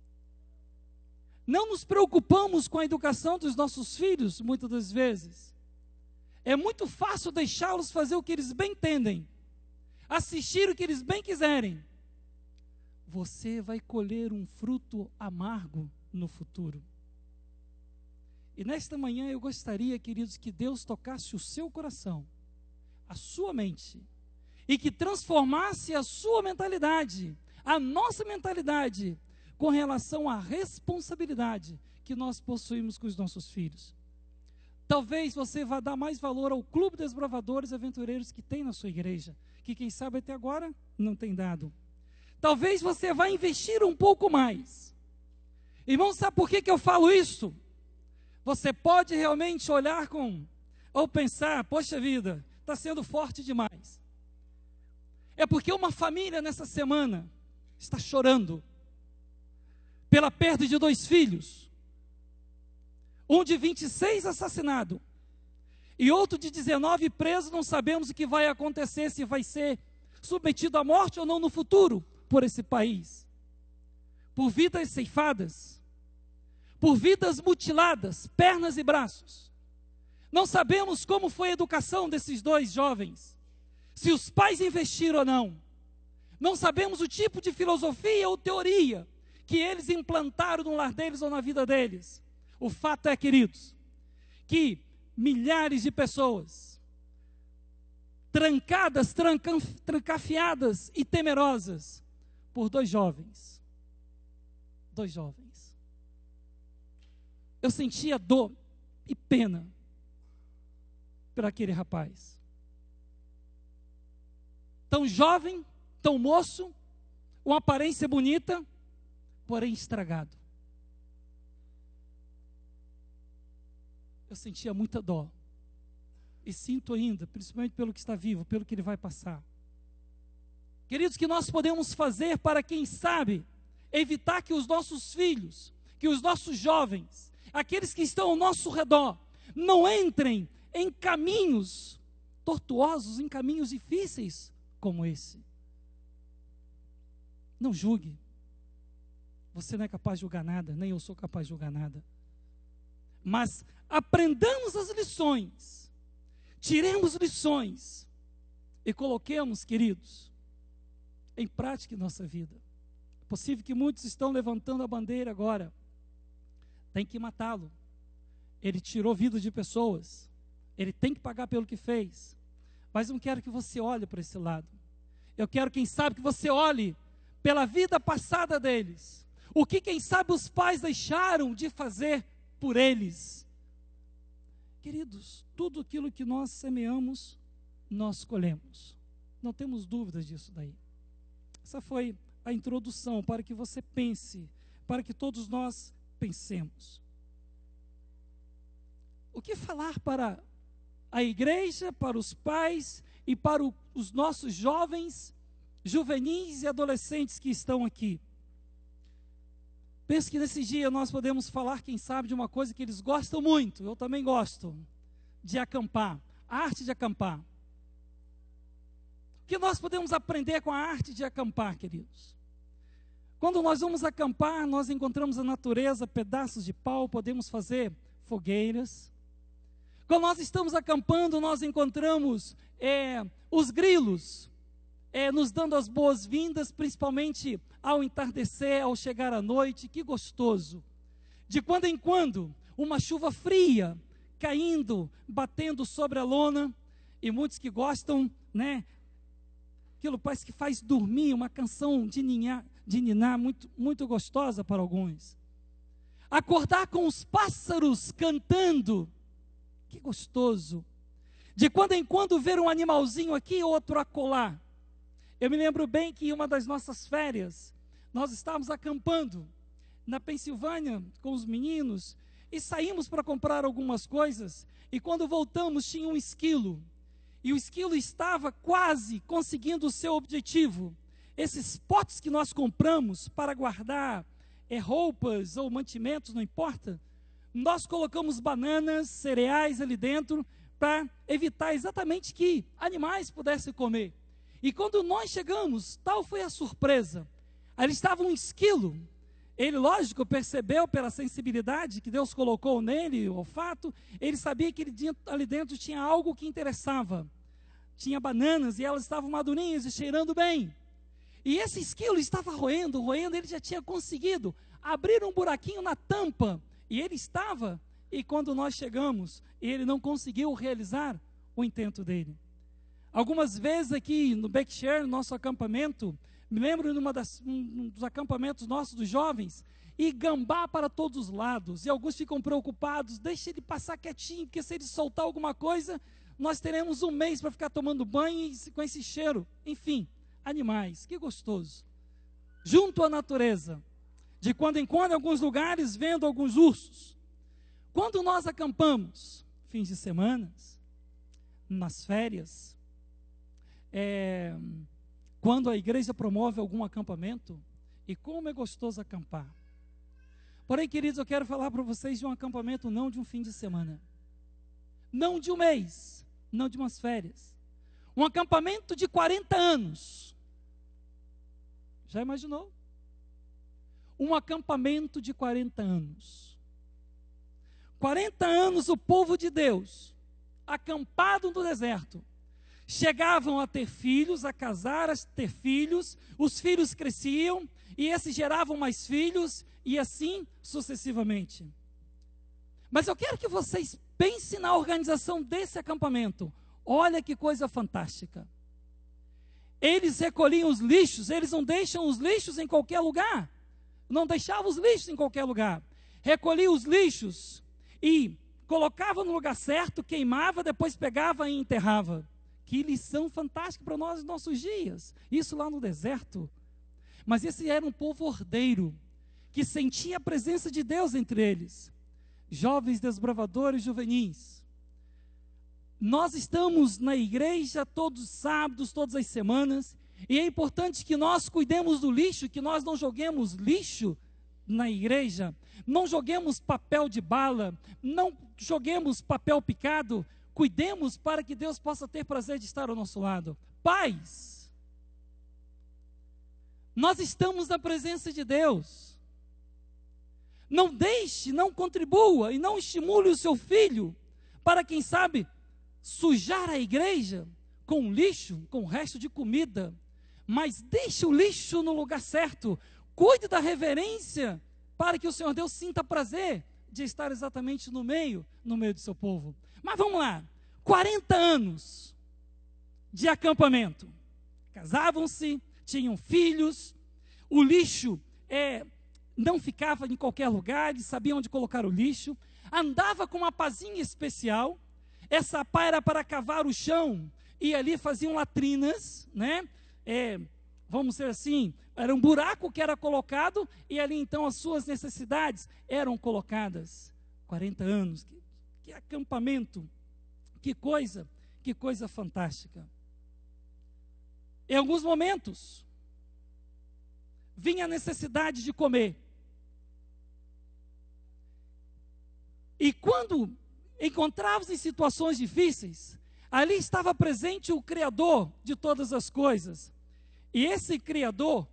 Não nos preocupamos com a educação dos nossos filhos, muitas das vezes. É muito fácil deixá-los fazer o que eles bem entendem, assistir o que eles bem quiserem. Você vai colher um fruto amargo no futuro. E nesta manhã eu gostaria, queridos, que Deus tocasse o seu coração, a sua mente, e que transformasse a sua mentalidade, a nossa mentalidade, com relação à responsabilidade que nós possuímos com os nossos filhos. Talvez você vá dar mais valor ao clube dos bravadores e aventureiros que tem na sua igreja, que quem sabe até agora não tem dado. Talvez você vá investir um pouco mais. Irmão, sabe por que, que eu falo isso? Você pode realmente olhar com, ou pensar, poxa vida, está sendo forte demais. É porque uma família nessa semana está chorando pela perda de dois filhos. Um de vinte e seis assassinado e outro de dezenove preso. Não sabemos o que vai acontecer, se vai ser submetido à morte ou não no futuro por esse país. Por vidas ceifadas, por vidas mutiladas, pernas e braços. Não sabemos como foi a educação desses dois jovens, se os pais investiram ou não. Não sabemos o tipo de filosofia ou teoria que eles implantaram no lar deles ou na vida deles. O fato é, queridos, que milhares de pessoas, trancadas, tranca, trancafiadas e temerosas, por dois jovens. Dois jovens. Eu sentia dor e pena por aquele rapaz. Tão jovem, tão moço, uma aparência bonita, porém estragado. Eu sentia muita dó. E sinto ainda, principalmente pelo que está vivo, pelo que ele vai passar. Queridos, o que nós podemos fazer para, quem sabe, evitar que os nossos filhos, que os nossos jovens, aqueles que estão ao nosso redor, não entrem em caminhos tortuosos, em caminhos difíceis como esse. Não julgue. Você não é capaz de julgar nada, nem eu sou capaz de julgar nada. Mas aprendamos as lições, tiremos lições e coloquemos, queridos, em prática em nossa vida. É possível que muitos estão levantando a bandeira agora. Tem que matá-lo. Ele tirou vida de pessoas. Ele tem que pagar pelo que fez. Mas eu não quero que você olhe para esse lado. Eu quero, quem sabe, que você olhe pela vida passada deles. O que, quem sabe, os pais deixaram de fazer por eles. Queridos, tudo aquilo que nós semeamos, nós colhemos. Não temos dúvidas disso daí. Essa foi a introdução para que você pense, para que todos nós pensemos. O que falar para a igreja, para os pais e para o, os nossos jovens, juvenis e adolescentes que estão aqui? Penso que nesse dia nós podemos falar, quem sabe, de uma coisa que eles gostam muito. Eu também gosto de acampar, a arte de acampar. O que nós podemos aprender com a arte de acampar, queridos? Quando nós vamos acampar, nós encontramos a natureza, pedaços de pau, podemos fazer fogueiras. Quando nós estamos acampando, nós encontramos é, os grilos, é, nos dando as boas-vindas, principalmente ao entardecer, ao chegar à noite. Que gostoso! De quando em quando, uma chuva fria caindo, batendo sobre a lona, e muitos que gostam, né? Aquilo parece que faz dormir, uma canção de ninar, de ninar muito, muito gostosa para alguns. Acordar com os pássaros cantando, que gostoso. De quando em quando ver um animalzinho aqui, outro acolá. Eu me lembro bem que em uma das nossas férias, nós estávamos acampando na Pensilvânia com os meninos e saímos para comprar algumas coisas, e quando voltamos tinha um esquilo, e o esquilo estava quase conseguindo o seu objetivo. Esses potes que nós compramos para guardar é, roupas ou mantimentos, não importa, nós colocamos bananas, cereais ali dentro, para evitar exatamente que animais pudessem comer. E quando nós chegamos, tal foi a surpresa. Ali estava um esquilo. Ele, lógico, percebeu pela sensibilidade que Deus colocou nele, o olfato, ele sabia que ele, ali dentro tinha algo que interessava. Tinha bananas e elas estavam madurinhas e cheirando bem. E esse esquilo estava roendo, roendo, ele já tinha conseguido abrir um buraquinho na tampa. E ele estava, e quando nós chegamos, ele não conseguiu realizar o intento dele. algumas vezes aqui no Backshare, no nosso acampamento, me lembro de uma das, um dos acampamentos nossos dos jovens, e gambá para todos os lados, e alguns ficam preocupados, deixa ele passar quietinho, porque se ele soltar alguma coisa, nós teremos um mês para ficar tomando banho com esse cheiro. Enfim, animais, que gostoso. Junto à natureza, de quando em quando, em alguns lugares, vendo alguns ursos. Quando nós acampamos, fins de semana, nas férias, é, quando a igreja promove algum acampamento, e como é gostoso acampar. Porém, queridos, eu quero falar para vocês de um acampamento, não de um fim de semana, não de um mês, não de umas férias, um acampamento de quarenta anos. Já imaginou? Um acampamento de quarenta anos. quarenta anos o povo de Deus, acampado no deserto, chegavam a ter filhos, a casar, a ter filhos, os filhos cresciam, e esses geravam mais filhos, e assim sucessivamente. Mas eu quero que vocês pensem na organização desse acampamento. Olha que coisa fantástica. Eles recolhiam os lixos, eles não deixam os lixos em qualquer lugar. Não deixavam os lixos em qualquer lugar. Recolhiam os lixos e colocava no lugar certo, queimava, depois pegava e enterrava. Que lição fantástica para nós nos nossos dias. Isso lá no deserto. Mas esse era um povo ordeiro, que sentia a presença de Deus entre eles. Jovens desbravadores juvenis. Nós estamos na igreja todos os sábados, todas as semanas, e é importante que nós cuidemos do lixo, que nós não joguemos lixo na igreja, não joguemos papel de bala, não joguemos papel picado, cuidemos para que Deus possa ter prazer de estar ao nosso lado. Pais, nós estamos na presença de Deus. Não deixe, não contribua e não estimule o seu filho para, quem sabe, sujar a igreja com lixo, com o resto de comida. Mas deixe o lixo no lugar certo. Cuide da reverência para que o Senhor Deus sinta prazer de estar exatamente no meio, no meio do seu povo. Mas vamos lá, quarenta anos de acampamento. Casavam-se, tinham filhos, o lixo é, não ficava em qualquer lugar, eles sabiam onde colocar o lixo, andava com uma pazinha especial, essa pá era para cavar o chão, e ali faziam latrinas, né? É, vamos dizer assim, era um buraco que era colocado, e ali então as suas necessidades eram colocadas. quarenta anos, que, que acampamento, que coisa, que coisa fantástica. Em alguns momentos, vinha a necessidade de comer. E quando encontrávamos em situações difíceis, ali estava presente o Criador de todas as coisas. E esse Criador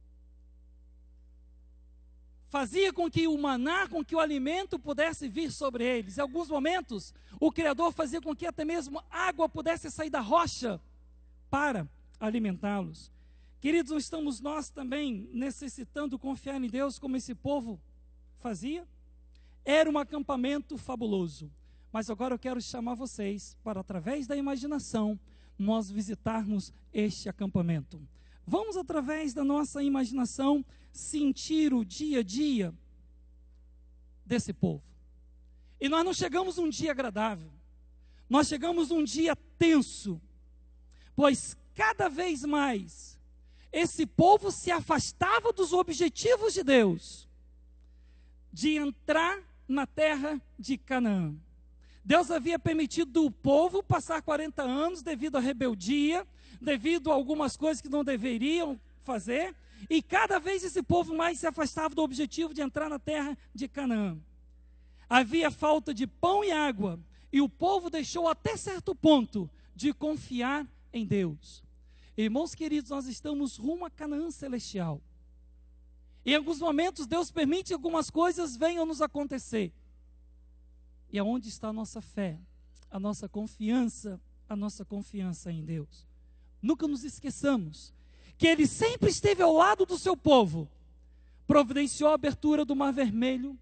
fazia com que o maná, com que o alimento pudesse vir sobre eles. Em alguns momentos, o Criador fazia com que até mesmo água pudesse sair da rocha para alimentá-los. Queridos, não estamos nós também necessitando confiar em Deus como esse povo fazia? Era um acampamento fabuloso. Mas agora eu quero chamar vocês para, através da imaginação, nós visitarmos este acampamento. Vamos, através da nossa imaginação, sentir o dia a dia desse povo. E nós não chegamos um dia agradável. Nós chegamos um dia tenso. Pois cada vez mais esse povo se afastava dos objetivos de Deus, de entrar na terra de Canaã. Deus havia permitido o povo passar quarenta anos devido à rebeldia, devido a algumas coisas que não deveriam fazer, e cada vez esse povo mais se afastava do objetivo de entrar na terra de Canaã. Havia falta de pão e água, e o povo deixou até certo ponto de confiar em Deus. Irmãos queridos, nós estamos rumo a Canaã celestial. Em alguns momentos Deus permite que algumas coisas venham nos acontecer. E aonde está a nossa fé, a nossa confiança, a nossa confiança em Deus? Nunca nos esqueçamos que Ele sempre esteve ao lado do seu povo. Providenciou a abertura do Mar Vermelho,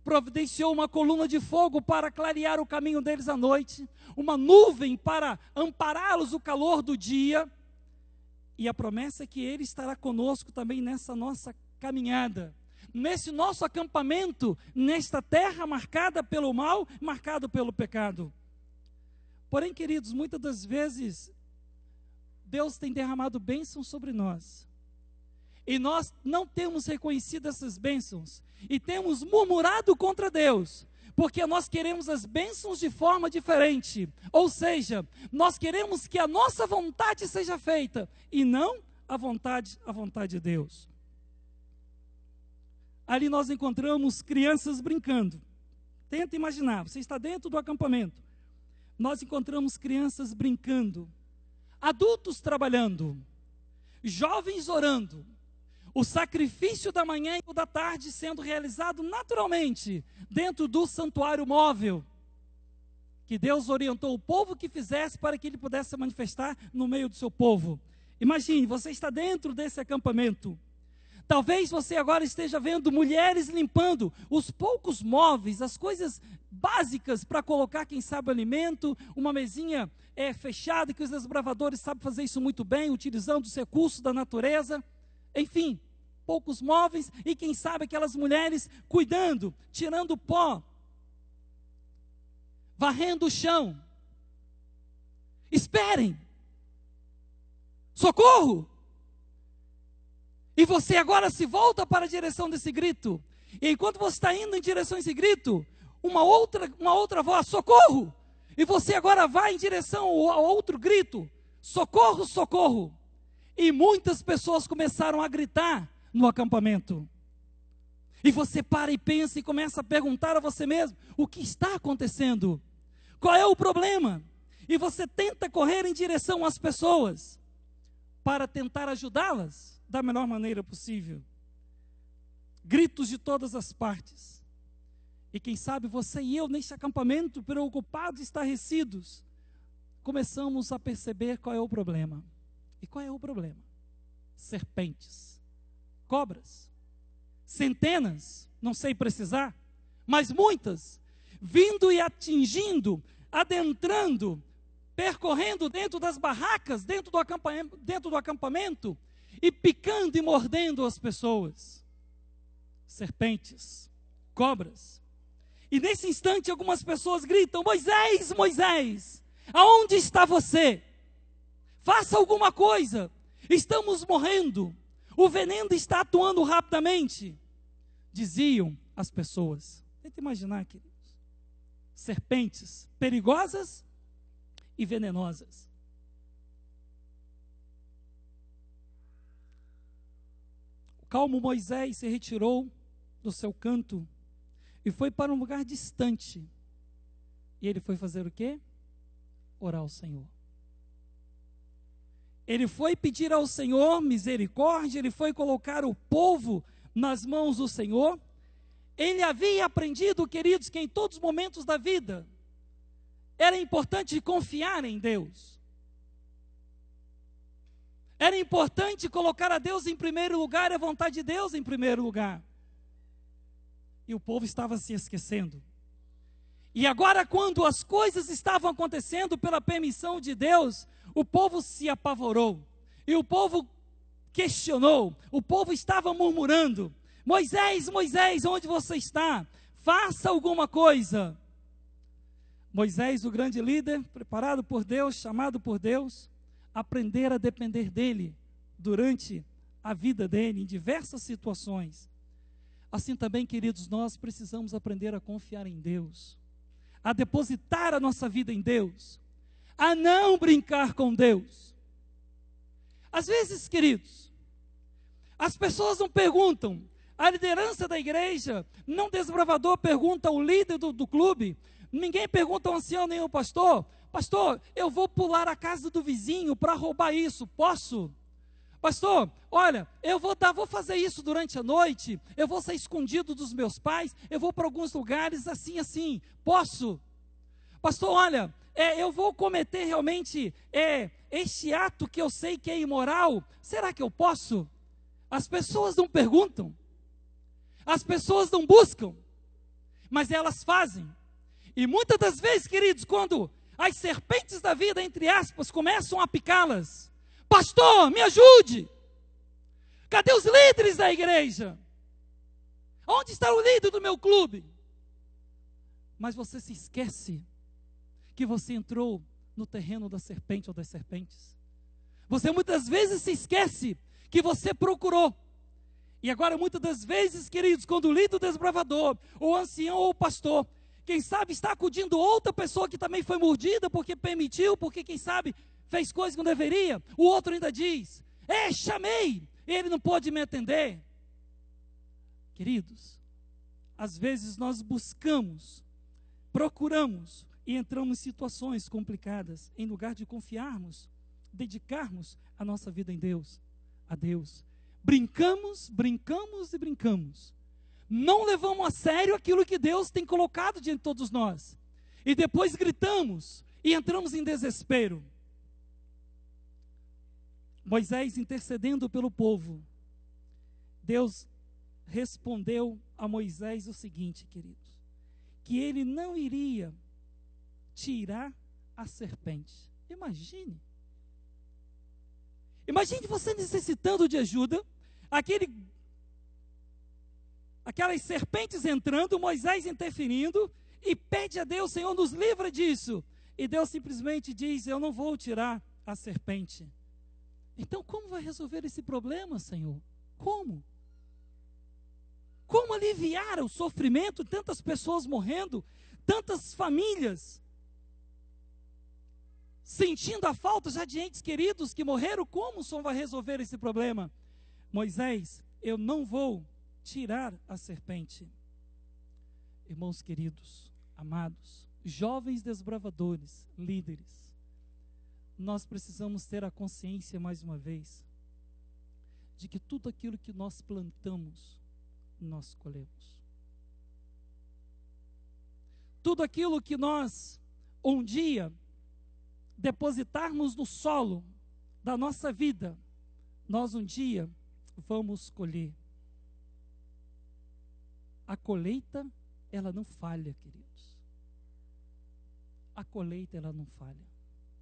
providenciou uma coluna de fogo para clarear o caminho deles à noite, uma nuvem para ampará-los o calor do dia, e a promessa é que Ele estará conosco também nessa nossa caminhada, nesse nosso acampamento, nesta terra marcada pelo mal, marcado pelo pecado. Porém, queridos, muitas das vezes, Deus tem derramado bênçãos sobre nós, e nós não temos reconhecido essas bênçãos, e temos murmurado contra Deus, porque nós queremos as bênçãos de forma diferente, ou seja, nós queremos que a nossa vontade seja feita, e não a vontade, a vontade de Deus. Ali nós encontramos crianças brincando. Tenta imaginar, você está dentro do acampamento, nós encontramos crianças brincando, adultos trabalhando, jovens orando, o sacrifício da manhã e o da tarde sendo realizado naturalmente dentro do santuário móvel, que Deus orientou o povo que fizesse para que ele pudesse se manifestar no meio do seu povo. Imagine, você está dentro desse acampamento. Talvez você agora esteja vendo mulheres limpando os poucos móveis, as coisas básicas para colocar, quem sabe, alimento, uma mesinha é, fechada, que os desbravadores sabem fazer isso muito bem, utilizando os recursos da natureza. Enfim, poucos móveis e quem sabe aquelas mulheres cuidando, tirando o pó, varrendo o chão. Esperem! Socorro! E você agora se volta para a direção desse grito. E enquanto você está indo em direção a esse grito, uma outra, uma outra voz, socorro! E você agora vai em direção ao outro grito, socorro, socorro! E muitas pessoas começaram a gritar no acampamento. E você para e pensa e começa a perguntar a você mesmo, o que está acontecendo? Qual é o problema? E você tenta correr em direção às pessoas, para tentar ajudá-las da melhor maneira possível. Gritos de todas as partes. E quem sabe você e eu, neste acampamento, preocupados e estarrecidos, começamos a perceber qual é o problema. E qual é o problema? Serpentes, cobras, centenas, não sei precisar, mas muitas, vindo e atingindo, adentrando, percorrendo dentro das barracas, dentro do acampamento, dentro do acampamento, e picando e mordendo as pessoas. Serpentes, cobras. E nesse instante algumas pessoas gritam, Moisés, Moisés, aonde está você? Faça alguma coisa, estamos morrendo, o veneno está atuando rapidamente. Diziam as pessoas. Tenta imaginar, queridos, serpentes perigosas e venenosas. O calmo Moisés se retirou do seu canto e foi para um lugar distante. E ele foi fazer o quê? Orar ao Senhor. Ele foi pedir ao Senhor misericórdia, ele foi colocar o povo nas mãos do Senhor. Ele havia aprendido, queridos, que em todos os momentos da vida era importante confiar em Deus. Era importante colocar a Deus em primeiro lugar e a vontade de Deus em primeiro lugar. E o povo estava se esquecendo. E agora, quando as coisas estavam acontecendo pela permissão de Deus, o povo se apavorou. E o povo questionou. O povo estava murmurando. Moisés, Moisés, onde você está? Faça alguma coisa. Moisés, o grande líder, preparado por Deus, chamado por Deus, aprender a depender dele durante a vida dele, em diversas situações. Assim também, queridos, nós precisamos aprender a confiar em Deus, a depositar a nossa vida em Deus, a não brincar com Deus. Às vezes, queridos, as pessoas não perguntam, a liderança da igreja, não desbravador pergunta ao líder do, do clube, ninguém pergunta ao ancião nem ao pastor, pastor, eu vou pular a casa do vizinho para roubar isso, posso? Pastor, olha, eu vou, dar, vou fazer isso durante a noite, eu vou sair escondido dos meus pais, eu vou para alguns lugares assim, assim, posso? Pastor, olha, é, eu vou cometer realmente é, este ato que eu sei que é imoral, será que eu posso? As pessoas não perguntam, as pessoas não buscam, mas elas fazem. E muitas das vezes, queridos, quando as serpentes da vida, entre aspas, começam a picá-las, pastor, me ajude! Cadê os líderes da igreja? Onde está o líder do meu clube? Mas você se esquece que você entrou no terreno da serpente ou das serpentes. Você muitas vezes se esquece que você procurou. E agora, muitas das vezes, queridos, quando o líder desbravador, ou o ancião ou o pastor, quem sabe está acudindo outra pessoa que também foi mordida porque permitiu, porque quem sabe fez coisa que não deveria, o outro ainda diz, é, chamei, ele não pode me atender. Queridos, às vezes nós buscamos, procuramos e entramos em situações complicadas, em lugar de confiarmos, dedicarmos a nossa vida em Deus, a Deus. Brincamos, brincamos e brincamos. Não levamos a sério aquilo que Deus tem colocado diante de todos nós. E depois gritamos e entramos em desespero. Moisés intercedendo pelo povo. Deus respondeu a Moisés o seguinte, queridos, que ele não iria tirar a serpente. Imagine. Imagine você necessitando de ajuda, aquele, aquelas serpentes entrando, Moisés interferindo, e pede a Deus, Senhor, nos livra disso. E Deus simplesmente diz, eu não vou tirar a serpente. Então, como vai resolver esse problema, Senhor? Como? Como aliviar o sofrimento, tantas pessoas morrendo, tantas famílias sentindo a falta já de entes queridos que morreram? Como o Senhor vai resolver esse problema? Moisés, eu não vou tirar a serpente. Irmãos queridos, amados, jovens desbravadores, líderes, nós precisamos ter a consciência mais uma vez de que tudo aquilo que nós plantamos, nós colhemos. Tudo aquilo que nós um dia depositarmos no solo da nossa vida, nós um dia vamos colher. A colheita, ela não falha, queridos. A colheita, ela não falha.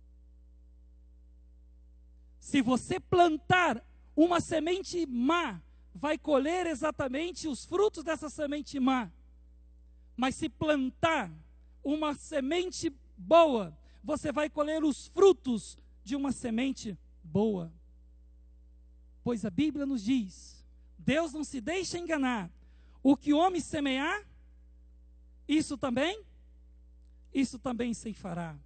Se você plantar uma semente má, vai colher exatamente os frutos dessa semente má. Mas se plantar uma semente boa, você vai colher os frutos de uma semente boa. Pois a Bíblia nos diz, Deus não se deixa enganar. O que o homem semear, isso também, isso também ceifará.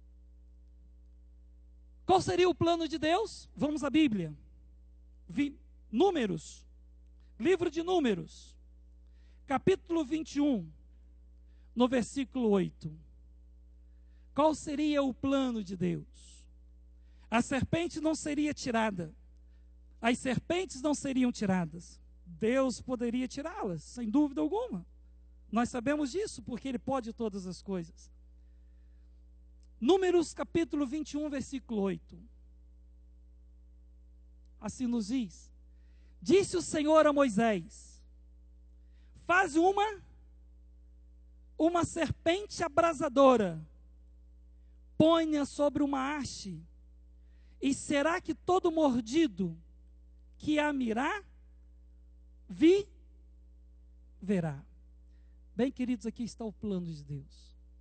Qual seria o plano de Deus? Vamos à Bíblia. Vi, Números, livro de Números, capítulo vinte e um, no versículo oito. Qual seria o plano de Deus? A serpente não seria tirada. As serpentes não seriam tiradas. Deus poderia tirá-las, sem dúvida alguma. Nós sabemos disso, porque Ele pode todas as coisas. Números capítulo vinte e um, versículo oito. Assim nos diz. Disse o Senhor a Moisés, faz uma, uma serpente abrasadora, põe-a sobre uma haste, e será que todo mordido que a mirar, vi, verá. Bem, queridos, aqui está o plano de Deus.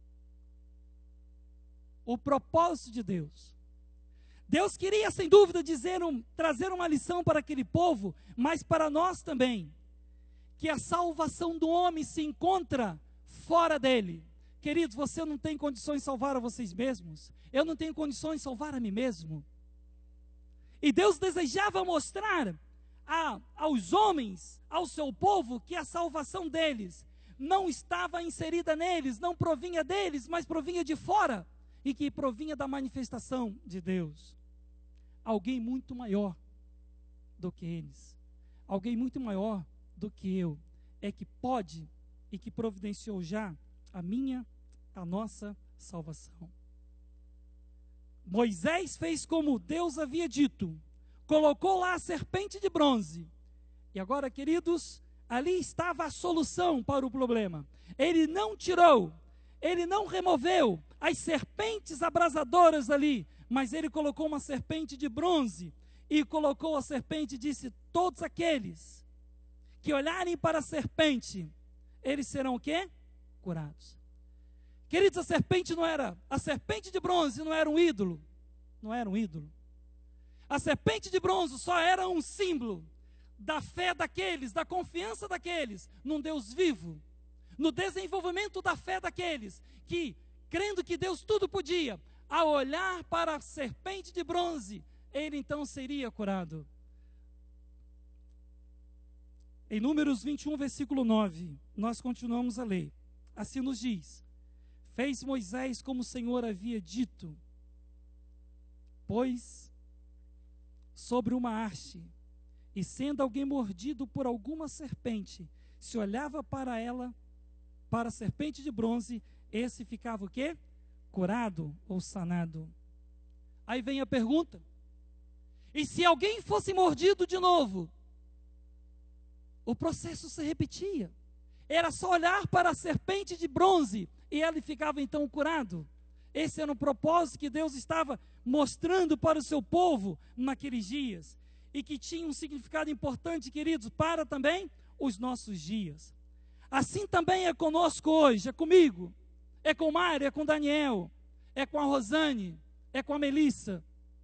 O propósito de Deus. Deus queria, sem dúvida, dizer um, trazer uma lição para aquele povo, mas para nós também, que a salvação do homem se encontra fora dele. Queridos, você não tem condições de salvar a vocês mesmos. Eu não tenho condições de salvar a mim mesmo. E Deus desejava mostrar a, aos homens, ao seu povo, que a salvação deles não estava inserida neles, não provinha deles, mas provinha de fora. E que provinha da manifestação de Deus. Alguém muito maior do que eles. Alguém muito maior do que eu. É que pode e que providenciou já a minha, a nossa salvação. Moisés fez como Deus havia dito. Colocou lá a serpente de bronze. E agora, queridos, Ali estava a solução para o problema. Ele não tirou, ele não removeu as serpentes abrasadoras ali, mas ele colocou uma serpente de bronze e colocou a serpente e disse: todos aqueles que olharem para a serpente, eles serão o quê? Curados. Queridos, a serpente não era, a serpente de bronze não era um ídolo, não era um ídolo. A serpente de bronze só era um símbolo da fé daqueles, da confiança daqueles num Deus vivo, no desenvolvimento da fé daqueles que, crendo que Deus tudo podia, ao olhar para a serpente de bronze, ele então seria curado. Em Números vinte e um, versículo nove, nós continuamos a ler. Assim nos diz: fez Moisés como o Senhor havia dito, pois sobre uma haste, e sendo alguém mordido por alguma serpente, se olhava para ela, para a serpente de bronze, esse ficava o quê? Curado ou sanado. Aí vem a pergunta: e se alguém fosse mordido de novo? O processo se repetia. Era só olhar para a serpente de bronze e ele ficava então curado. Esse era o propósito que Deus estava mostrando para o seu povo naqueles dias. E que tinha um significado importante, queridos, para também os nossos dias. Assim também é conosco hoje, é comigo, é com o Mário, é com o Daniel, é com a Rosane, é com a Melissa.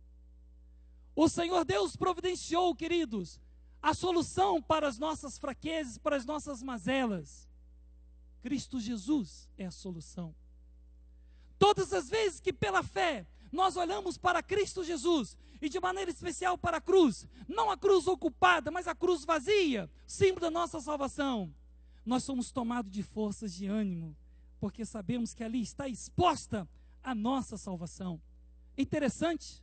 O Senhor Deus providenciou, queridos, a solução para as nossas fraquezas, para as nossas mazelas. Cristo Jesus é a solução. Todas as vezes que pela fé nós olhamos para Cristo Jesus, e de maneira especial para a cruz, não a cruz ocupada, mas a cruz vazia, símbolo da nossa salvação, nós somos tomados de forças de ânimo, porque sabemos que ali está exposta a nossa salvação. Interessante,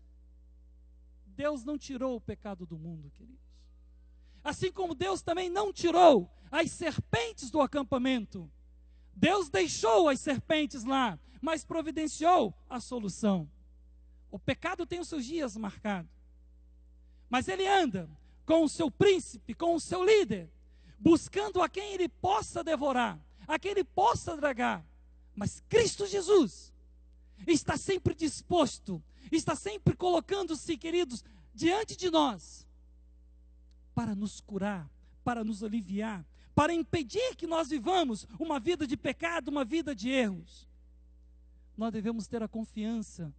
Deus não tirou o pecado do mundo, queridos. Assim como Deus também não tirou as serpentes do acampamento. Deus deixou as serpentes lá, mas providenciou a solução. O pecado tem os seus dias marcados, mas ele anda com o seu príncipe, com o seu líder, buscando a quem ele possa devorar, a quem ele possa dragar. Mas Cristo Jesus está sempre disposto, está sempre colocando-se, queridos, diante de nós, para nos curar, para nos aliviar, para impedir que nós vivamos uma vida de pecado, uma vida de erros. Nós devemos ter a confiança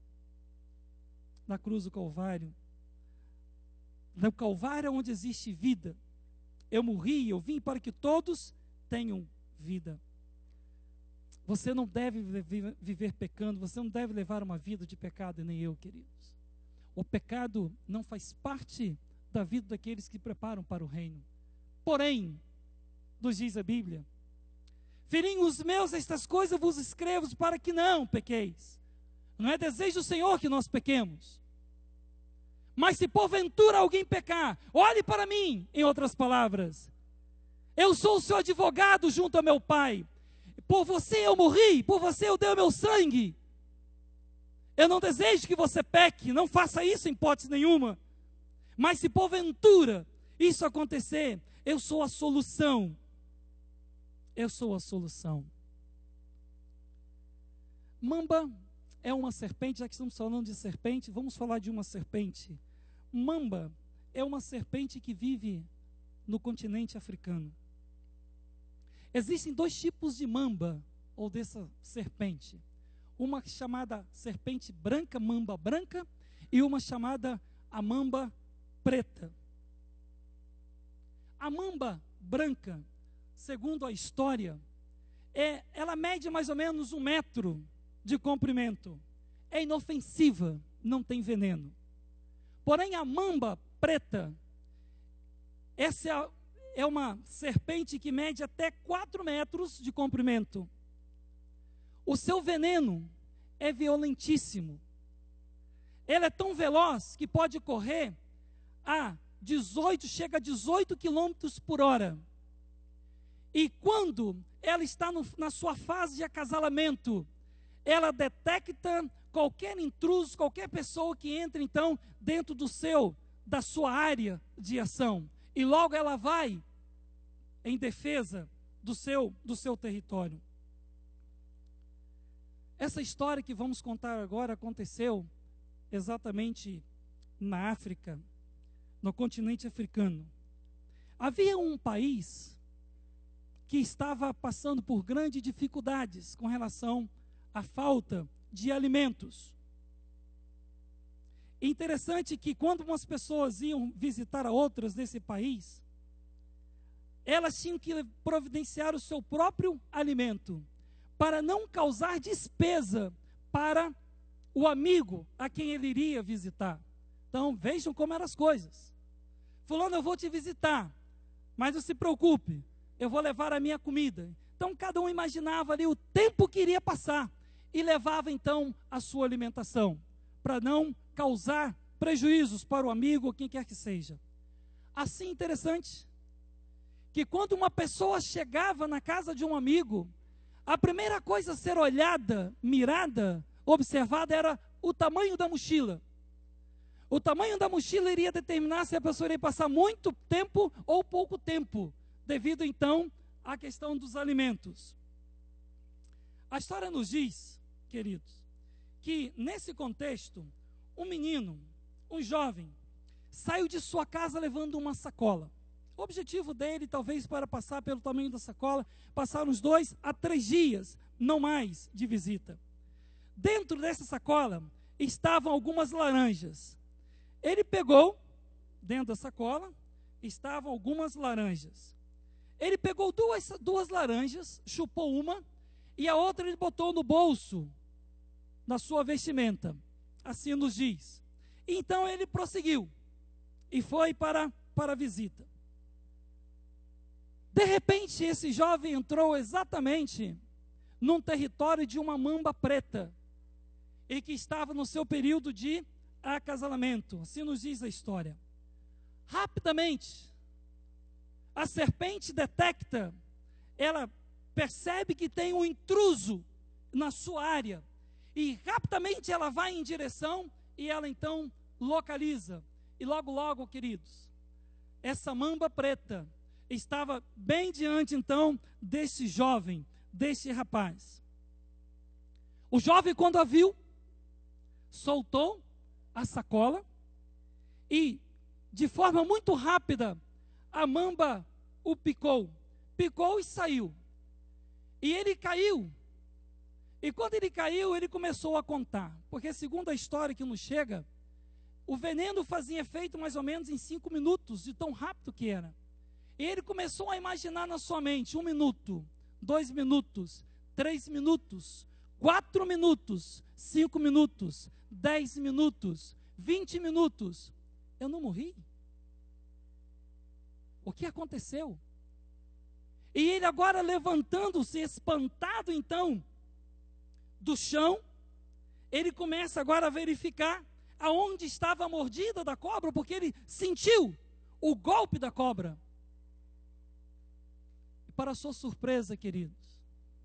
na cruz do Calvário. No Calvário é onde existe vida. Eu morri, eu vim para que todos tenham vida. Você não deve viver pecando, você não deve levar uma vida de pecado, nem eu, queridos. O pecado não faz parte da vida daqueles que preparam para o reino. Porém, nos diz a Bíblia: filhinhos meus, estas coisas vos escrevo para que não pequeis. Não é desejo do Senhor que nós pequemos. Mas se porventura alguém pecar, olhe para mim, em outras palavras. Eu sou o seu advogado junto a meu Pai. Por você eu morri, por você eu dei o meu sangue. Eu não desejo que você peque, não faça isso em hipótese nenhuma. Mas se porventura isso acontecer, eu sou a solução. Eu sou a solução. Mamba é uma serpente, já que estamos falando de serpente, vamos falar de uma serpente. Mamba é uma serpente que vive no continente africano. Existem dois tipos de mamba, ou dessa serpente. Uma chamada serpente branca, mamba branca, e uma chamada a mamba preta. A mamba branca, segundo a história, é, ela mede mais ou menos um metro de comprimento. É inofensiva, não tem veneno. Porém, a mamba preta, essa é, a, é uma serpente que mede até quatro metros de comprimento. O seu veneno é violentíssimo. Ele é tão veloz que pode correr a dezoito, chega a dezoito quilômetros por hora. E quando ela está no, na sua fase de acasalamento, ela detecta qualquer intruso, qualquer pessoa que entre então dentro do seu, da sua área de ação. E logo ela vai em defesa do seu, do seu território. Essa história que vamos contar agora aconteceu exatamente na África, no continente africano. Havia um país que estava passando por grandes dificuldades com relação à falta de alimentos. Interessante que quando umas pessoas iam visitar a outras nesse país, elas tinham que providenciar o seu próprio alimento, para não causar despesa para o amigo a quem ele iria visitar. Então, vejam como eram as coisas. Fulano, eu vou te visitar, mas não se preocupe, eu vou levar a minha comida. Então, cada um imaginava ali o tempo que iria passar e levava, então, a sua alimentação, para não causar prejuízos para o amigo ou quem quer que seja. Assim, interessante, que quando uma pessoa chegava na casa de um amigo, a primeira coisa a ser olhada, mirada, observada era o tamanho da mochila. O tamanho da mochila iria determinar se a pessoa iria passar muito tempo ou pouco tempo, devido então à questão dos alimentos. A história nos diz, queridos, que nesse contexto, um menino, um jovem, saiu de sua casa levando uma sacola. O objetivo dele, talvez para passar pelo tamanho da sacola, passar uns dois a três dias, não mais, de visita. Dentro dessa sacola estavam algumas laranjas. Ele pegou, dentro da sacola, estavam algumas laranjas. Ele pegou duas, duas laranjas, chupou uma, e a outra ele botou no bolso, na sua vestimenta. Assim nos diz. Então ele prosseguiu, e foi para, para a visita. De repente, esse jovem entrou exatamente num território de uma mamba preta, e que estava no seu período de acasalamento. Assim nos diz a história. Rapidamente, a serpente detecta, ela percebe que tem um intruso na sua área, e rapidamente ela vai em direção, e ela então localiza. E logo, logo, queridos, essa mamba preta estava bem diante, então, desse jovem, desse rapaz. O jovem, quando a viu, soltou a sacola e, de forma muito rápida, a mamba o picou. Picou e saiu. E ele caiu. E quando ele caiu, ele começou a contar. Porque, segundo a história que nos chega, o veneno fazia efeito mais ou menos em cinco minutos, de tão rápido que era. E ele começou a imaginar na sua mente, um minuto, dois minutos, três minutos, quatro minutos, cinco minutos, dez minutos, vinte minutos. Eu não morri? O que aconteceu? E ele agora levantando-se, espantado então, do chão, ele começa agora a verificar aonde estava a mordida da cobra, porque ele sentiu o golpe da cobra. Para sua surpresa, queridos,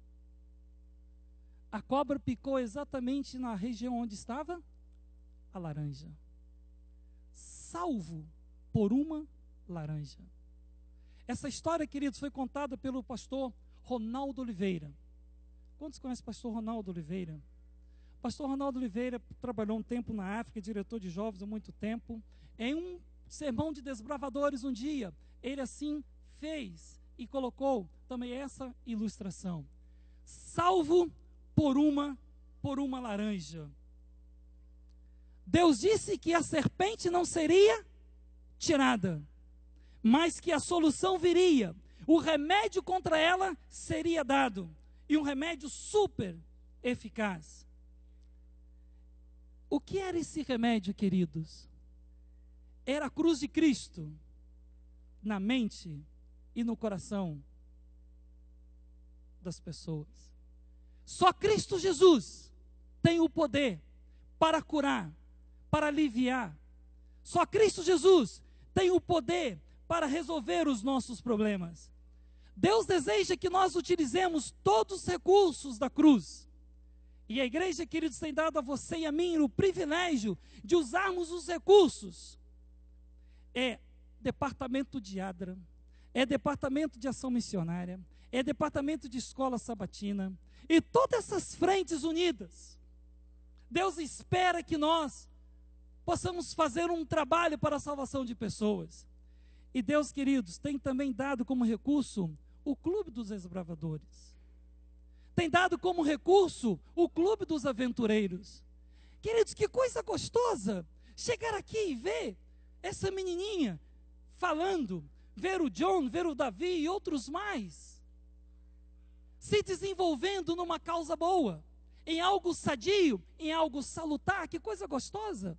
a cobra picou exatamente na região onde estava a laranja. Salvo por uma laranja. Essa história, queridos, foi contada pelo pastor Ronaldo Oliveira. Quantos conhecem o pastor Ronaldo Oliveira? O pastor Ronaldo Oliveira trabalhou um tempo na África, diretor de jovens há muito tempo. Em um sermão de desbravadores um dia, ele assim fez e colocou também essa ilustração. Salvo por uma, por uma laranja. Deus disse que a serpente não seria tirada, mas que a solução viria. O remédio contra ela seria dado. E um remédio super eficaz. O que era esse remédio, queridos? Era a cruz de Cristo na mente e no coração das pessoas. Só Cristo Jesus tem o poder para curar, para aliviar. Só Cristo Jesus tem o poder para resolver os nossos problemas. Deus deseja que nós utilizemos todos os recursos da cruz. E a igreja, queridos, tem dado a você e a mim o privilégio de usarmos os recursos. É departamento de Adra, é departamento de ação missionária, é departamento de escola sabatina, e todas essas frentes unidas, Deus espera que nós possamos fazer um trabalho para a salvação de pessoas. E Deus, queridos, tem também dado como recurso o Clube dos Desbravadores. Tem dado como recurso o Clube dos Aventureiros. Queridos, que coisa gostosa chegar aqui e ver essa menininha falando, ver o John, ver o Davi e outros mais, se desenvolvendo numa causa boa, em algo sadio, em algo salutar. Que coisa gostosa.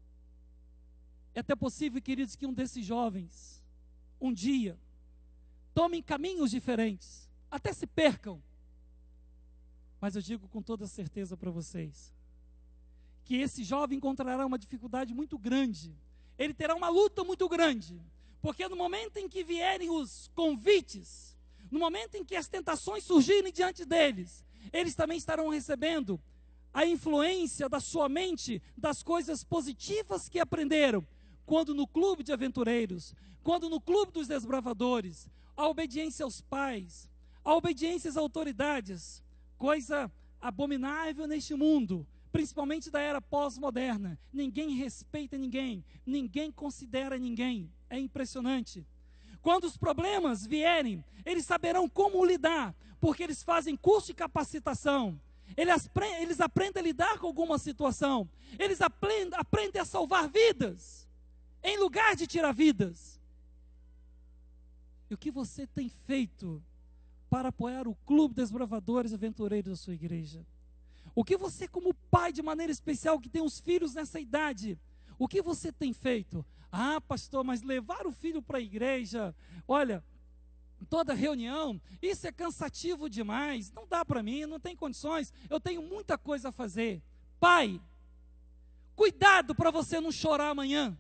É até possível, queridos, que um desses jovens, um dia, tomem caminhos diferentes, até se percam. Mas eu digo com toda certeza para vocês, que esse jovem encontrará uma dificuldade muito grande, ele terá uma luta muito grande, porque no momento em que vierem os convites, no momento em que as tentações surgirem diante deles, eles também estarão recebendo a influência da sua mente, das coisas positivas que aprenderam, quando no clube de aventureiros, quando no clube dos desbravadores, a obediência aos pais, a obediência às autoridades, coisa abominável neste mundo, principalmente da era pós-moderna. Ninguém respeita ninguém, ninguém considera ninguém. É impressionante. Quando os problemas vierem, eles saberão como lidar, porque eles fazem curso de capacitação. Eles, aprendem, eles aprendem a lidar com alguma situação. Eles aprendem, aprendem a salvar vidas, em lugar de tirar vidas. E o que você tem feito para apoiar o Clube Desbravadores Aventureiros da sua igreja? O que você, como pai de maneira especial, que tem os filhos nessa idade, o que você tem feito? Ah, pastor, mas levar o filho para a igreja, olha, toda reunião, isso é cansativo demais, não dá para mim, não tem condições, eu tenho muita coisa a fazer. Pai, cuidado para você não chorar amanhã.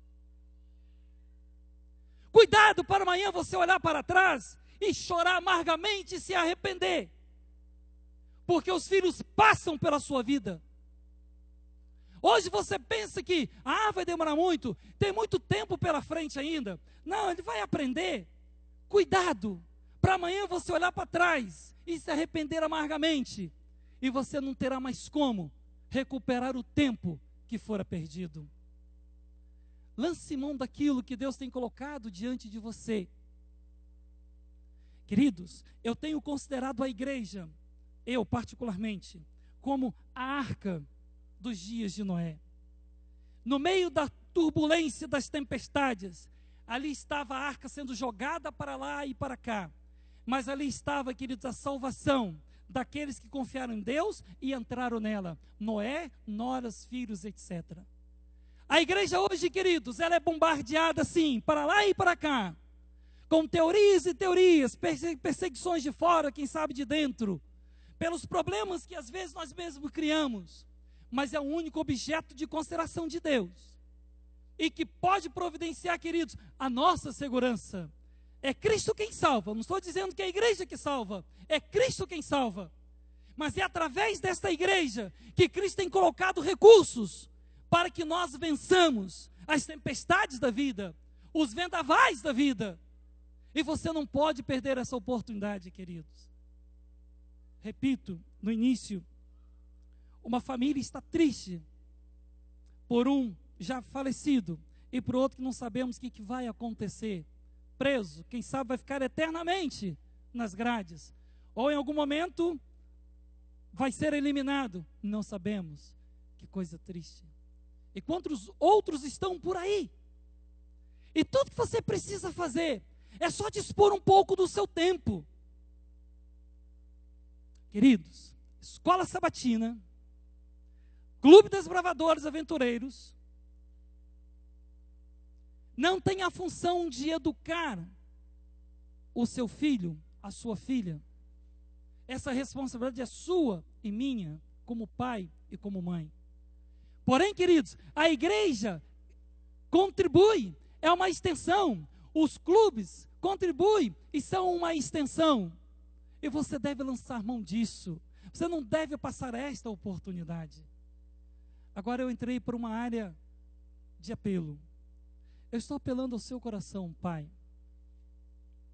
Cuidado para amanhã você olhar para trás e chorar amargamente e se arrepender. Porque os filhos passam pela sua vida. Hoje você pensa que, ah, vai demorar muito, tem muito tempo pela frente ainda. Não, ele vai aprender. Cuidado, para amanhã você olhar para trás e se arrepender amargamente. E você não terá mais como recuperar o tempo que fora perdido. Lance mão daquilo que Deus tem colocado diante de você. Queridos, eu tenho considerado a igreja, eu particularmente, como a arca dos dias de Noé. No meio da turbulência das tempestades, ali estava a arca sendo jogada para lá e para cá. Mas ali estava, queridos, a salvação daqueles que confiaram em Deus e entraram nela. Noé, noras, filhos, etcétera. A igreja hoje, queridos, ela é bombardeada assim, para lá e para cá, com teorias e teorias, perseguições de fora, quem sabe de dentro, pelos problemas que às vezes nós mesmos criamos, mas é o único objeto de consideração de Deus, e que pode providenciar, queridos, a nossa segurança. É Cristo quem salva, não estou dizendo que é a igreja que salva, é Cristo quem salva, mas é através desta igreja que Cristo tem colocado recursos, para que nós vençamos as tempestades da vida, os vendavais da vida. E você não pode perder essa oportunidade, queridos. Repito, no início, uma família está triste por um já falecido e por outro que não sabemos o que, que vai acontecer. Preso, quem sabe vai ficar eternamente nas grades. Ou em algum momento vai ser eliminado. Não sabemos. Que coisa triste. E quantos outros estão por aí? E tudo que você precisa fazer é só dispor um pouco do seu tempo. Queridos, escola sabatina, Clube Desbravadores Aventureiros, não tem a função de educar o seu filho, a sua filha. Essa responsabilidade é sua e minha, como pai e como mãe. Porém, queridos, a igreja contribui, é uma extensão. Os clubes contribuem e são uma extensão. E você deve lançar mão disso. Você não deve passar esta oportunidade. Agora eu entrei para uma área de apelo. Eu estou apelando ao seu coração, pai.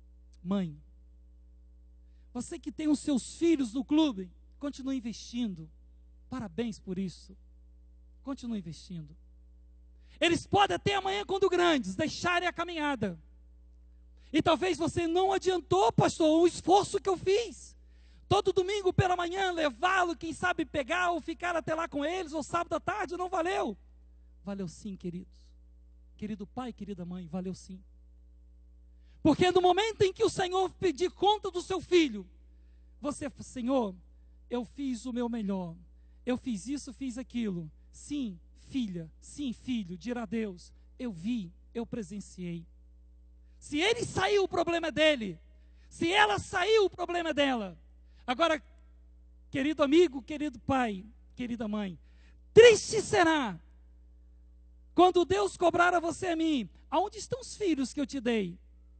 mãe, você que tem os seus filhos no clube, continue investindo. Parabéns por isso. Continue investindo. Eles podem até amanhã, quando grandes, deixarem a caminhada. E talvez você não adiantou, pastor, o esforço que eu fiz. Todo domingo pela manhã, levá-lo, quem sabe pegar ou ficar até lá com eles, ou sábado à tarde, não valeu. Valeu sim, queridos. Querido pai, querida mãe, valeu sim. Porque no momento em que o Senhor pedir conta do seu filho, você, Senhor, eu fiz o meu melhor. Eu fiz isso, fiz aquilo. Sim, filha, sim, filho, dirá Deus, eu vi, eu presenciei. Se ele saiu, o problema é dele. Se ela saiu, o problema é dela. Agora, querido amigo, querido pai, querida mãe, triste será quando Deus cobrar a você e a mim, aonde estão os filhos que eu te dei?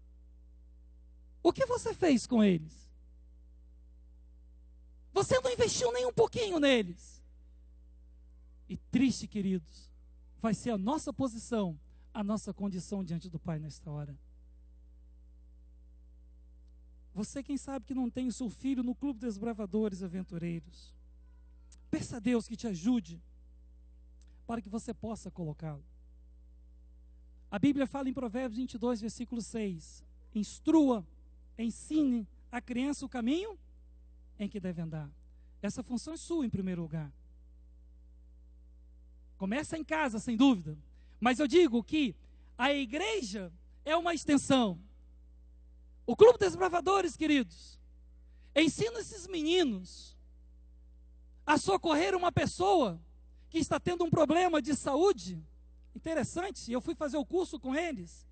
O que você fez com eles? Você não investiu nem um pouquinho neles. E triste, queridos, vai ser a nossa posição, a nossa condição diante do Pai nesta hora. Você, quem sabe que não tem o seu filho no clube dos bravadores aventureiros, peça a Deus que te ajude para que você possa colocá-lo. A Bíblia fala em Provérbios vinte e dois, versículo seis, instrua, ensine a criança o caminho em que deve andar. Essa função é sua em primeiro lugar. Começa em casa, sem dúvida. Mas eu digo que a igreja é uma extensão. O Clube dos Bravadores, queridos, ensina esses meninos a socorrer uma pessoa que está tendo um problema de saúde. Interessante, eu fui fazer o curso com eles.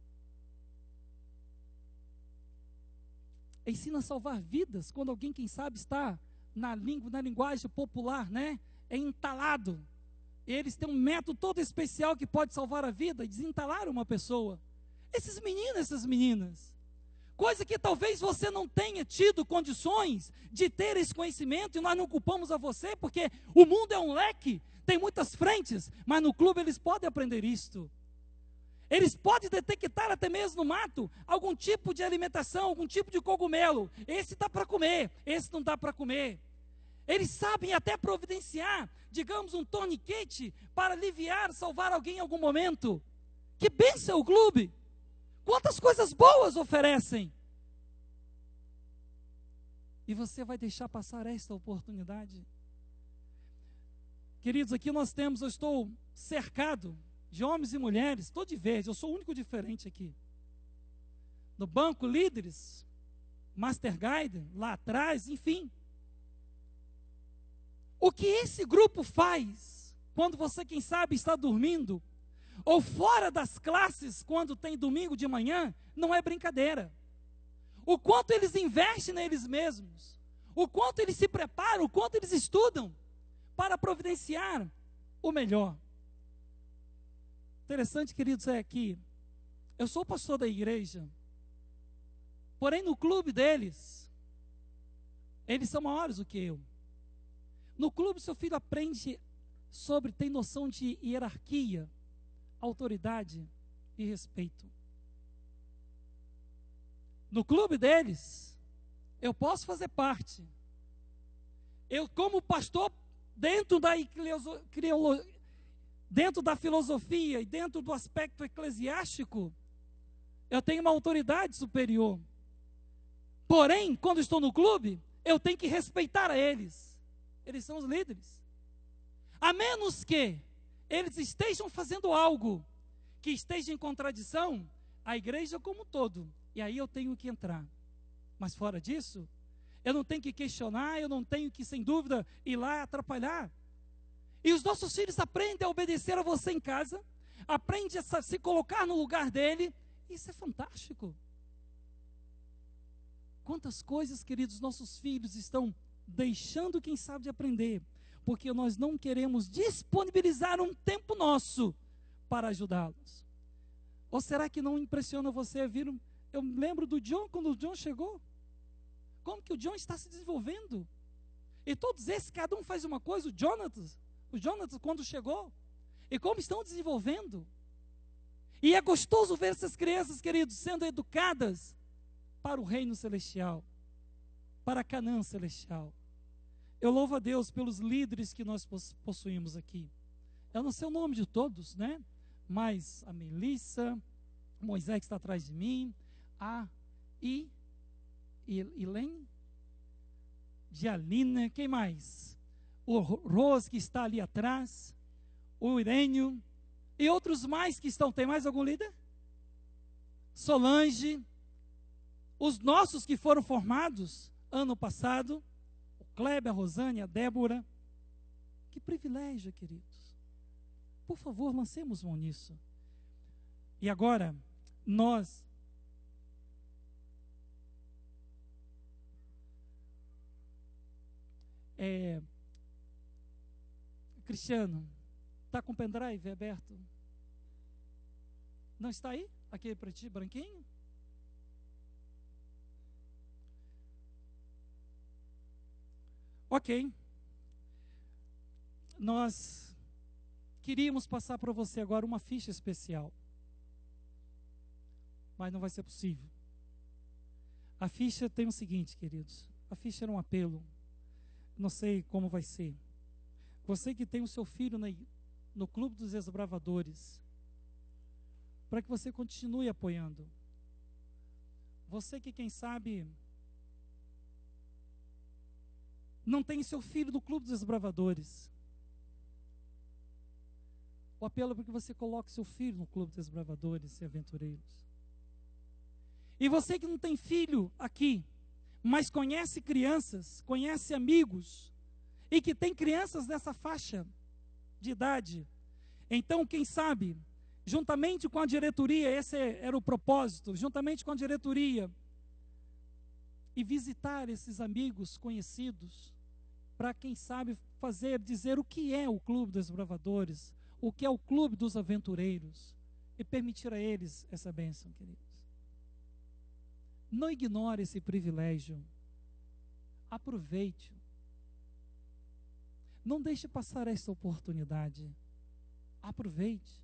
Ensina a salvar vidas quando alguém, quem sabe, está na língua, na linguagem popular, né? É entalado. Eles têm um método todo especial que pode salvar a vida e desentalar uma pessoa. Esses meninos, essas meninas, coisa que talvez você não tenha tido condições de ter esse conhecimento, e nós não culpamos a você, porque o mundo é um leque, tem muitas frentes, mas no clube eles podem aprender isto. Eles podem detectar até mesmo no mato algum tipo de alimentação, algum tipo de cogumelo. Esse dá para comer, esse não dá para comer. Eles sabem até providenciar, digamos, um torniquete para aliviar, salvar alguém em algum momento. Que bênção o clube! Quantas coisas boas oferecem! E você vai deixar passar esta oportunidade? Queridos, aqui nós temos, eu estou cercado de homens e mulheres, estou de verde, eu sou o único diferente aqui. No banco, líderes, Master Guide, lá atrás, enfim. O que esse grupo faz, quando você, quem sabe, está dormindo, ou fora das classes, quando tem domingo de manhã, não é brincadeira. O quanto eles investem neles mesmos, o quanto eles se preparam, o quanto eles estudam para providenciar o melhor. Interessante, queridos, é que eu sou pastor da igreja, porém no clube deles, eles são maiores do que eu. No clube, seu filho aprende sobre, tem noção de hierarquia, autoridade e respeito. No clube deles, eu posso fazer parte. Eu, como pastor, dentro da, dentro da filosofia e dentro do aspecto eclesiástico, eu tenho uma autoridade superior. Porém, quando estou no clube, eu tenho que respeitar a eles. Eles são os líderes. A menos que eles estejam fazendo algo que esteja em contradição, a igreja como um todo, e aí eu tenho que entrar. Mas fora disso, eu não tenho que questionar, eu não tenho que, sem dúvida, ir lá atrapalhar. E os nossos filhos aprendem a obedecer a você em casa, aprendem a se colocar no lugar dele, isso é fantástico. Quantas coisas, queridos, nossos filhos estão deixando, quem sabe, de aprender, porque nós não queremos disponibilizar um tempo nosso para ajudá-los. Ou será que não impressiona você? Viram? Eu lembro do John, quando o John chegou, como que o John está se desenvolvendo, e todos esses, cada um faz uma coisa. O Jonathan, o Jonathan quando chegou, e como estão desenvolvendo, e é gostoso ver essas crianças, queridos, sendo educadas, para o reino celestial, para Canaã celestial. Eu louvo a Deus pelos líderes que nós possuímos aqui. Eu não sei o nome de todos, né? Mas a Melissa, Moisés que está atrás de mim, a I, Ilene, Dialina, quem mais? O Rose que está ali atrás, o Irênio, e outros mais que estão. Tem mais algum líder? Solange, os nossos que foram formados ano passado, o Kleber, a Rosane, a Débora. Que privilégio, queridos. Por favor, lancemos mão nisso. E agora, nós é, Cristiano, está com o pendrive aberto? Não está aí? Aquele para ti, branquinho? Ok. Nós queríamos passar para você agora uma ficha especial, mas não vai ser possível. A ficha tem o seguinte, queridos. A ficha era um apelo. Não sei como vai ser. Você que tem o seu filho na, no Clube dos Desbravadores, para que você continue apoiando. Você que, quem sabe, não tem seu filho no Clube dos Desbravadores. O apelo é para que você coloque seu filho no Clube dos Desbravadores e Aventureiros. E você que não tem filho aqui, mas conhece crianças, conhece amigos, e que tem crianças nessa faixa de idade, então, quem sabe, juntamente com a diretoria, esse era o propósito, juntamente com a diretoria, e visitar esses amigos conhecidos, para, quem sabe, fazer, dizer o que é o Clube dos Desbravadores, o que é o Clube dos Aventureiros, e permitir a eles essa bênção, queridos. Não ignore esse privilégio. Aproveite-o. Não deixe passar esta oportunidade. Aproveite.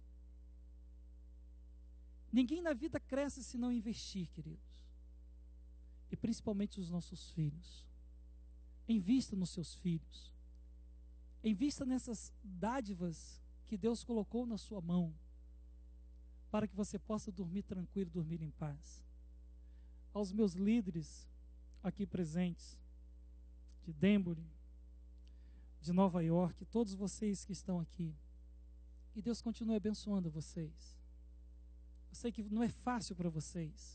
Ninguém na vida cresce se não investir, queridos. E principalmente os nossos filhos. Invista nos seus filhos. Invista nessas dádivas que Deus colocou na sua mão, para que você possa dormir tranquilo, dormir em paz. Aos meus líderes aqui presentes, de Denbury, de Nova York, todos vocês que estão aqui, que Deus continue abençoando vocês. Eu sei que não é fácil para vocês,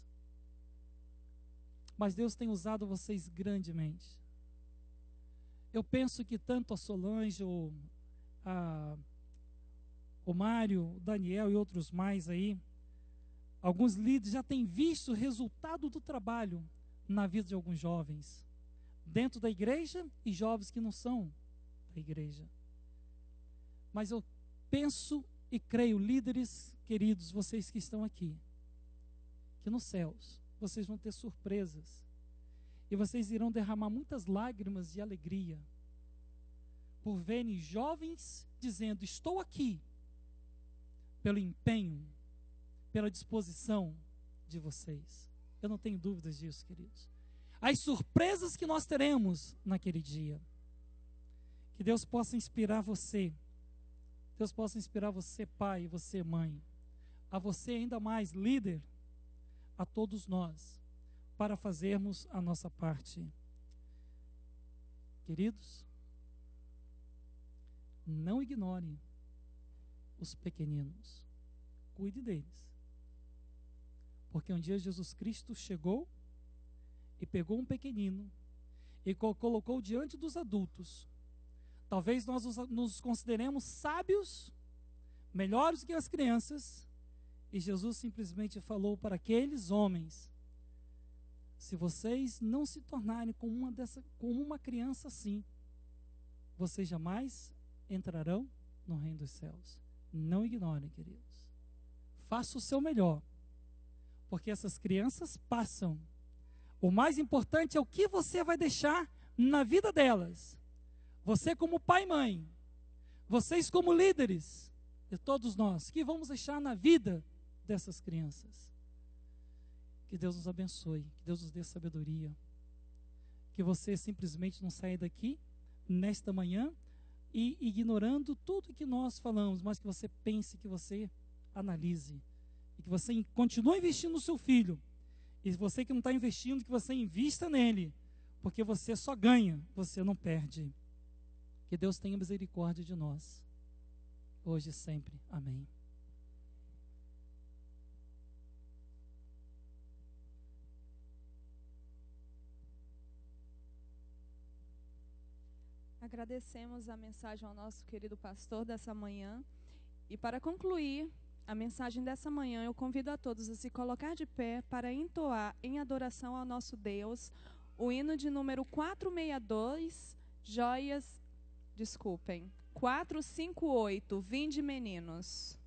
mas Deus tem usado vocês grandemente. Eu penso que tanto a Solange, ou a, o Mário, o Daniel e outros mais aí, alguns líderes já têm visto o resultado do trabalho na vida de alguns jovens, dentro da igreja e jovens que não são da igreja. Mas eu penso e creio, líderes queridos, vocês que estão aqui, que nos céus vocês vão ter surpresas e vocês irão derramar muitas lágrimas de alegria por verem jovens dizendo: estou aqui pelo empenho, pela disposição de vocês. Eu não tenho dúvidas disso, queridos. As surpresas que nós teremos naquele dia. Que Deus possa inspirar você. Deus possa inspirar você, pai, e você, mãe. A você ainda mais, líder. A todos nós. Para fazermos a nossa parte. Queridos, não ignore os pequeninos. Cuide deles. Porque um dia Jesus Cristo chegou e pegou um pequenino e colocou diante dos adultos. Talvez nós nos consideremos sábios, melhores que as crianças, e Jesus simplesmente falou para aqueles homens: se vocês não se tornarem como uma, dessa, como uma criança assim, vocês jamais entrarão no reino dos céus. Não ignorem, queridos. Faça o seu melhor, porque essas crianças passam. O mais importante é o que você vai deixar na vida delas. Você como pai e mãe, vocês como líderes, e todos nós, que vamos deixar na vida dessas crianças. Que Deus nos abençoe, que Deus nos dê sabedoria. Que você simplesmente não saia daqui nesta manhã e ignorando tudo que nós falamos, mas que você pense, que você analise e que você continue investindo no seu filho. E você que não está investindo, que você invista nele, porque você só ganha, você não perde. Que Deus tenha misericórdia de nós, hoje e sempre. Amém. Agradecemos a mensagem ao nosso querido pastor dessa manhã. E para concluir a mensagem dessa manhã, eu convido a todos a se colocar de pé para entoar em adoração ao nosso Deus o hino de número quatrocentos e sessenta e dois, Joias, desculpem, quatrocentos e cinquenta e oito, Vinde Meninos.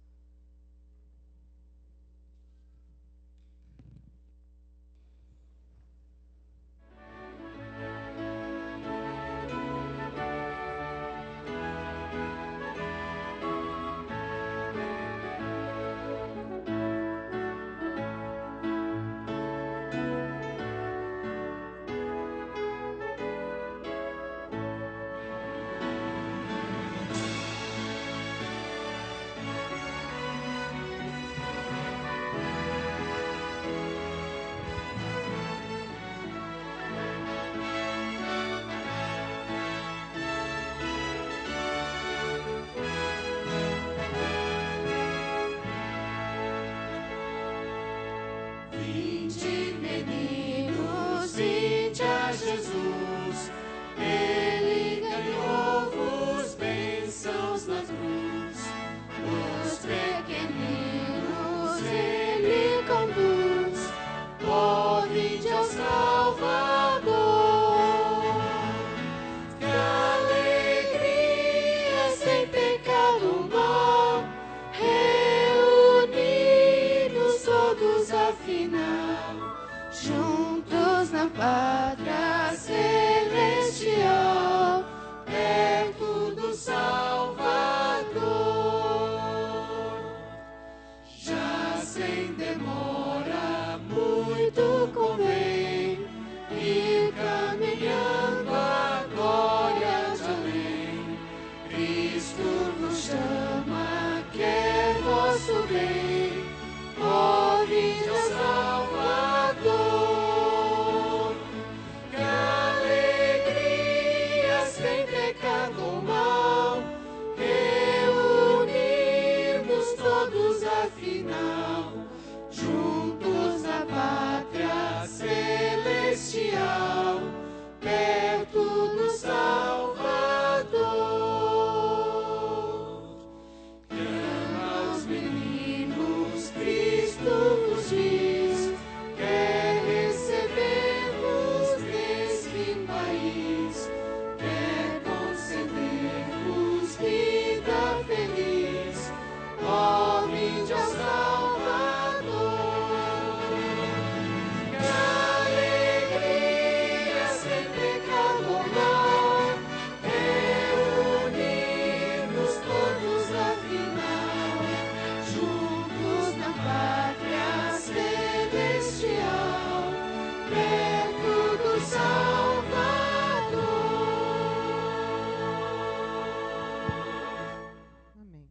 Vinde, meninos, vinde a Jesus. Ele ganhou-vos bênçãos na cruz. Os pequeninos ele conduz. Oh, vinde ao Salvador. Que alegria sem pecado mal, reunidos todos afinal, juntos na pátria celestial, perto do Salvador. Já sem demora muito convém ir caminhando a glória de além. Cristo nos chama, quer vosso bem. Oh, vinde ao Salvador. Que alegria sem pecado ou mal, reunimos todos afinal, juntos na pátria celestial, perto do Salvador. Clama aos meninos, Cristo vos diz, quer receber-vos neste país, quer conceder-vos vida feliz. Ó, vinde ao Salvador. Que alegria sem pecado ou mal, reunimos todos afinal, juntos na pátria celestial, perto do Salvador. Amém.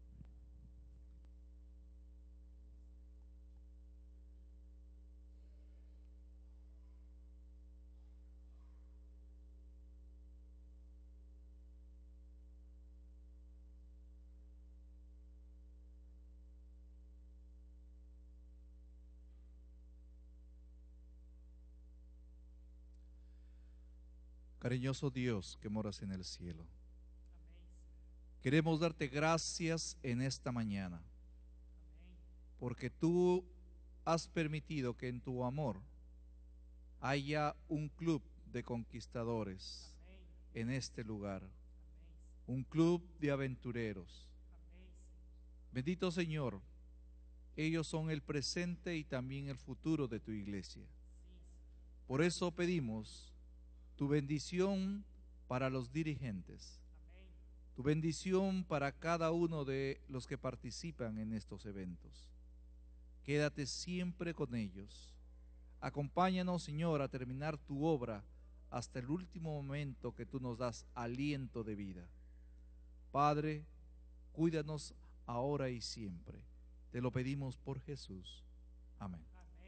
Cariñoso Dios que moras en el cielo, queremos darte gracias en esta mañana, porque tú has permitido que en tu amor haya un club de conquistadores en este lugar, un club de aventureros. Bendito Señor, ellos son el presente y también el futuro de tu iglesia. Por eso pedimos tu bendición para los dirigentes, tu bendición para cada uno de los que participan en estos eventos. Quédate siempre con ellos Acompáñanos, Señor, a terminar tu obra hasta el último momento que tú nos das aliento de vida. Padre, cuídanos ahora y siempre. Te lo pedimos por Jesús. Amén.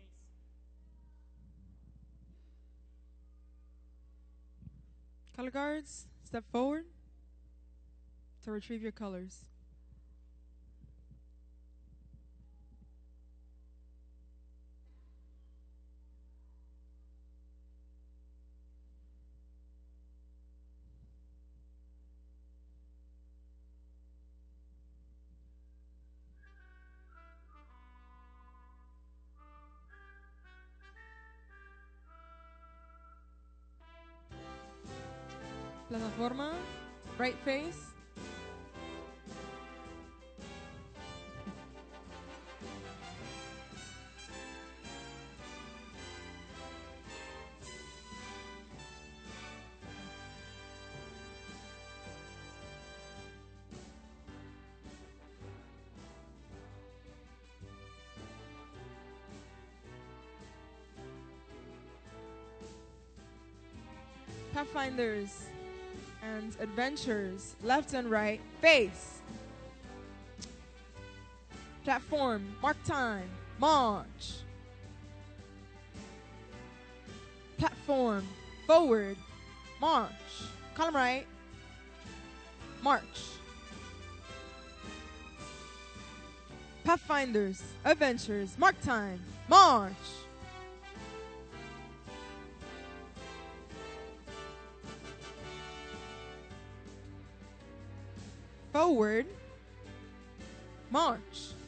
Color guards, step forward to retrieve your colors. Plataforma, right face. Pathfinders and adventures, left and right, face. Platform, mark time, march. Platform, forward, march. Column right, march. Pathfinders, adventures, mark time, march. Forward, march.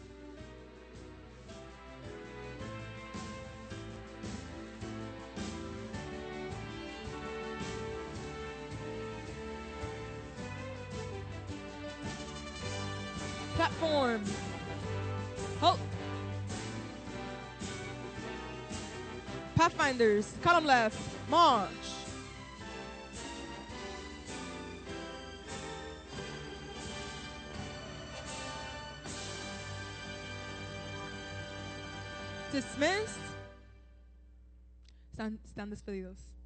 Platform, halt. Pathfinders, column left, march. Dismissed. Están, están despedidos.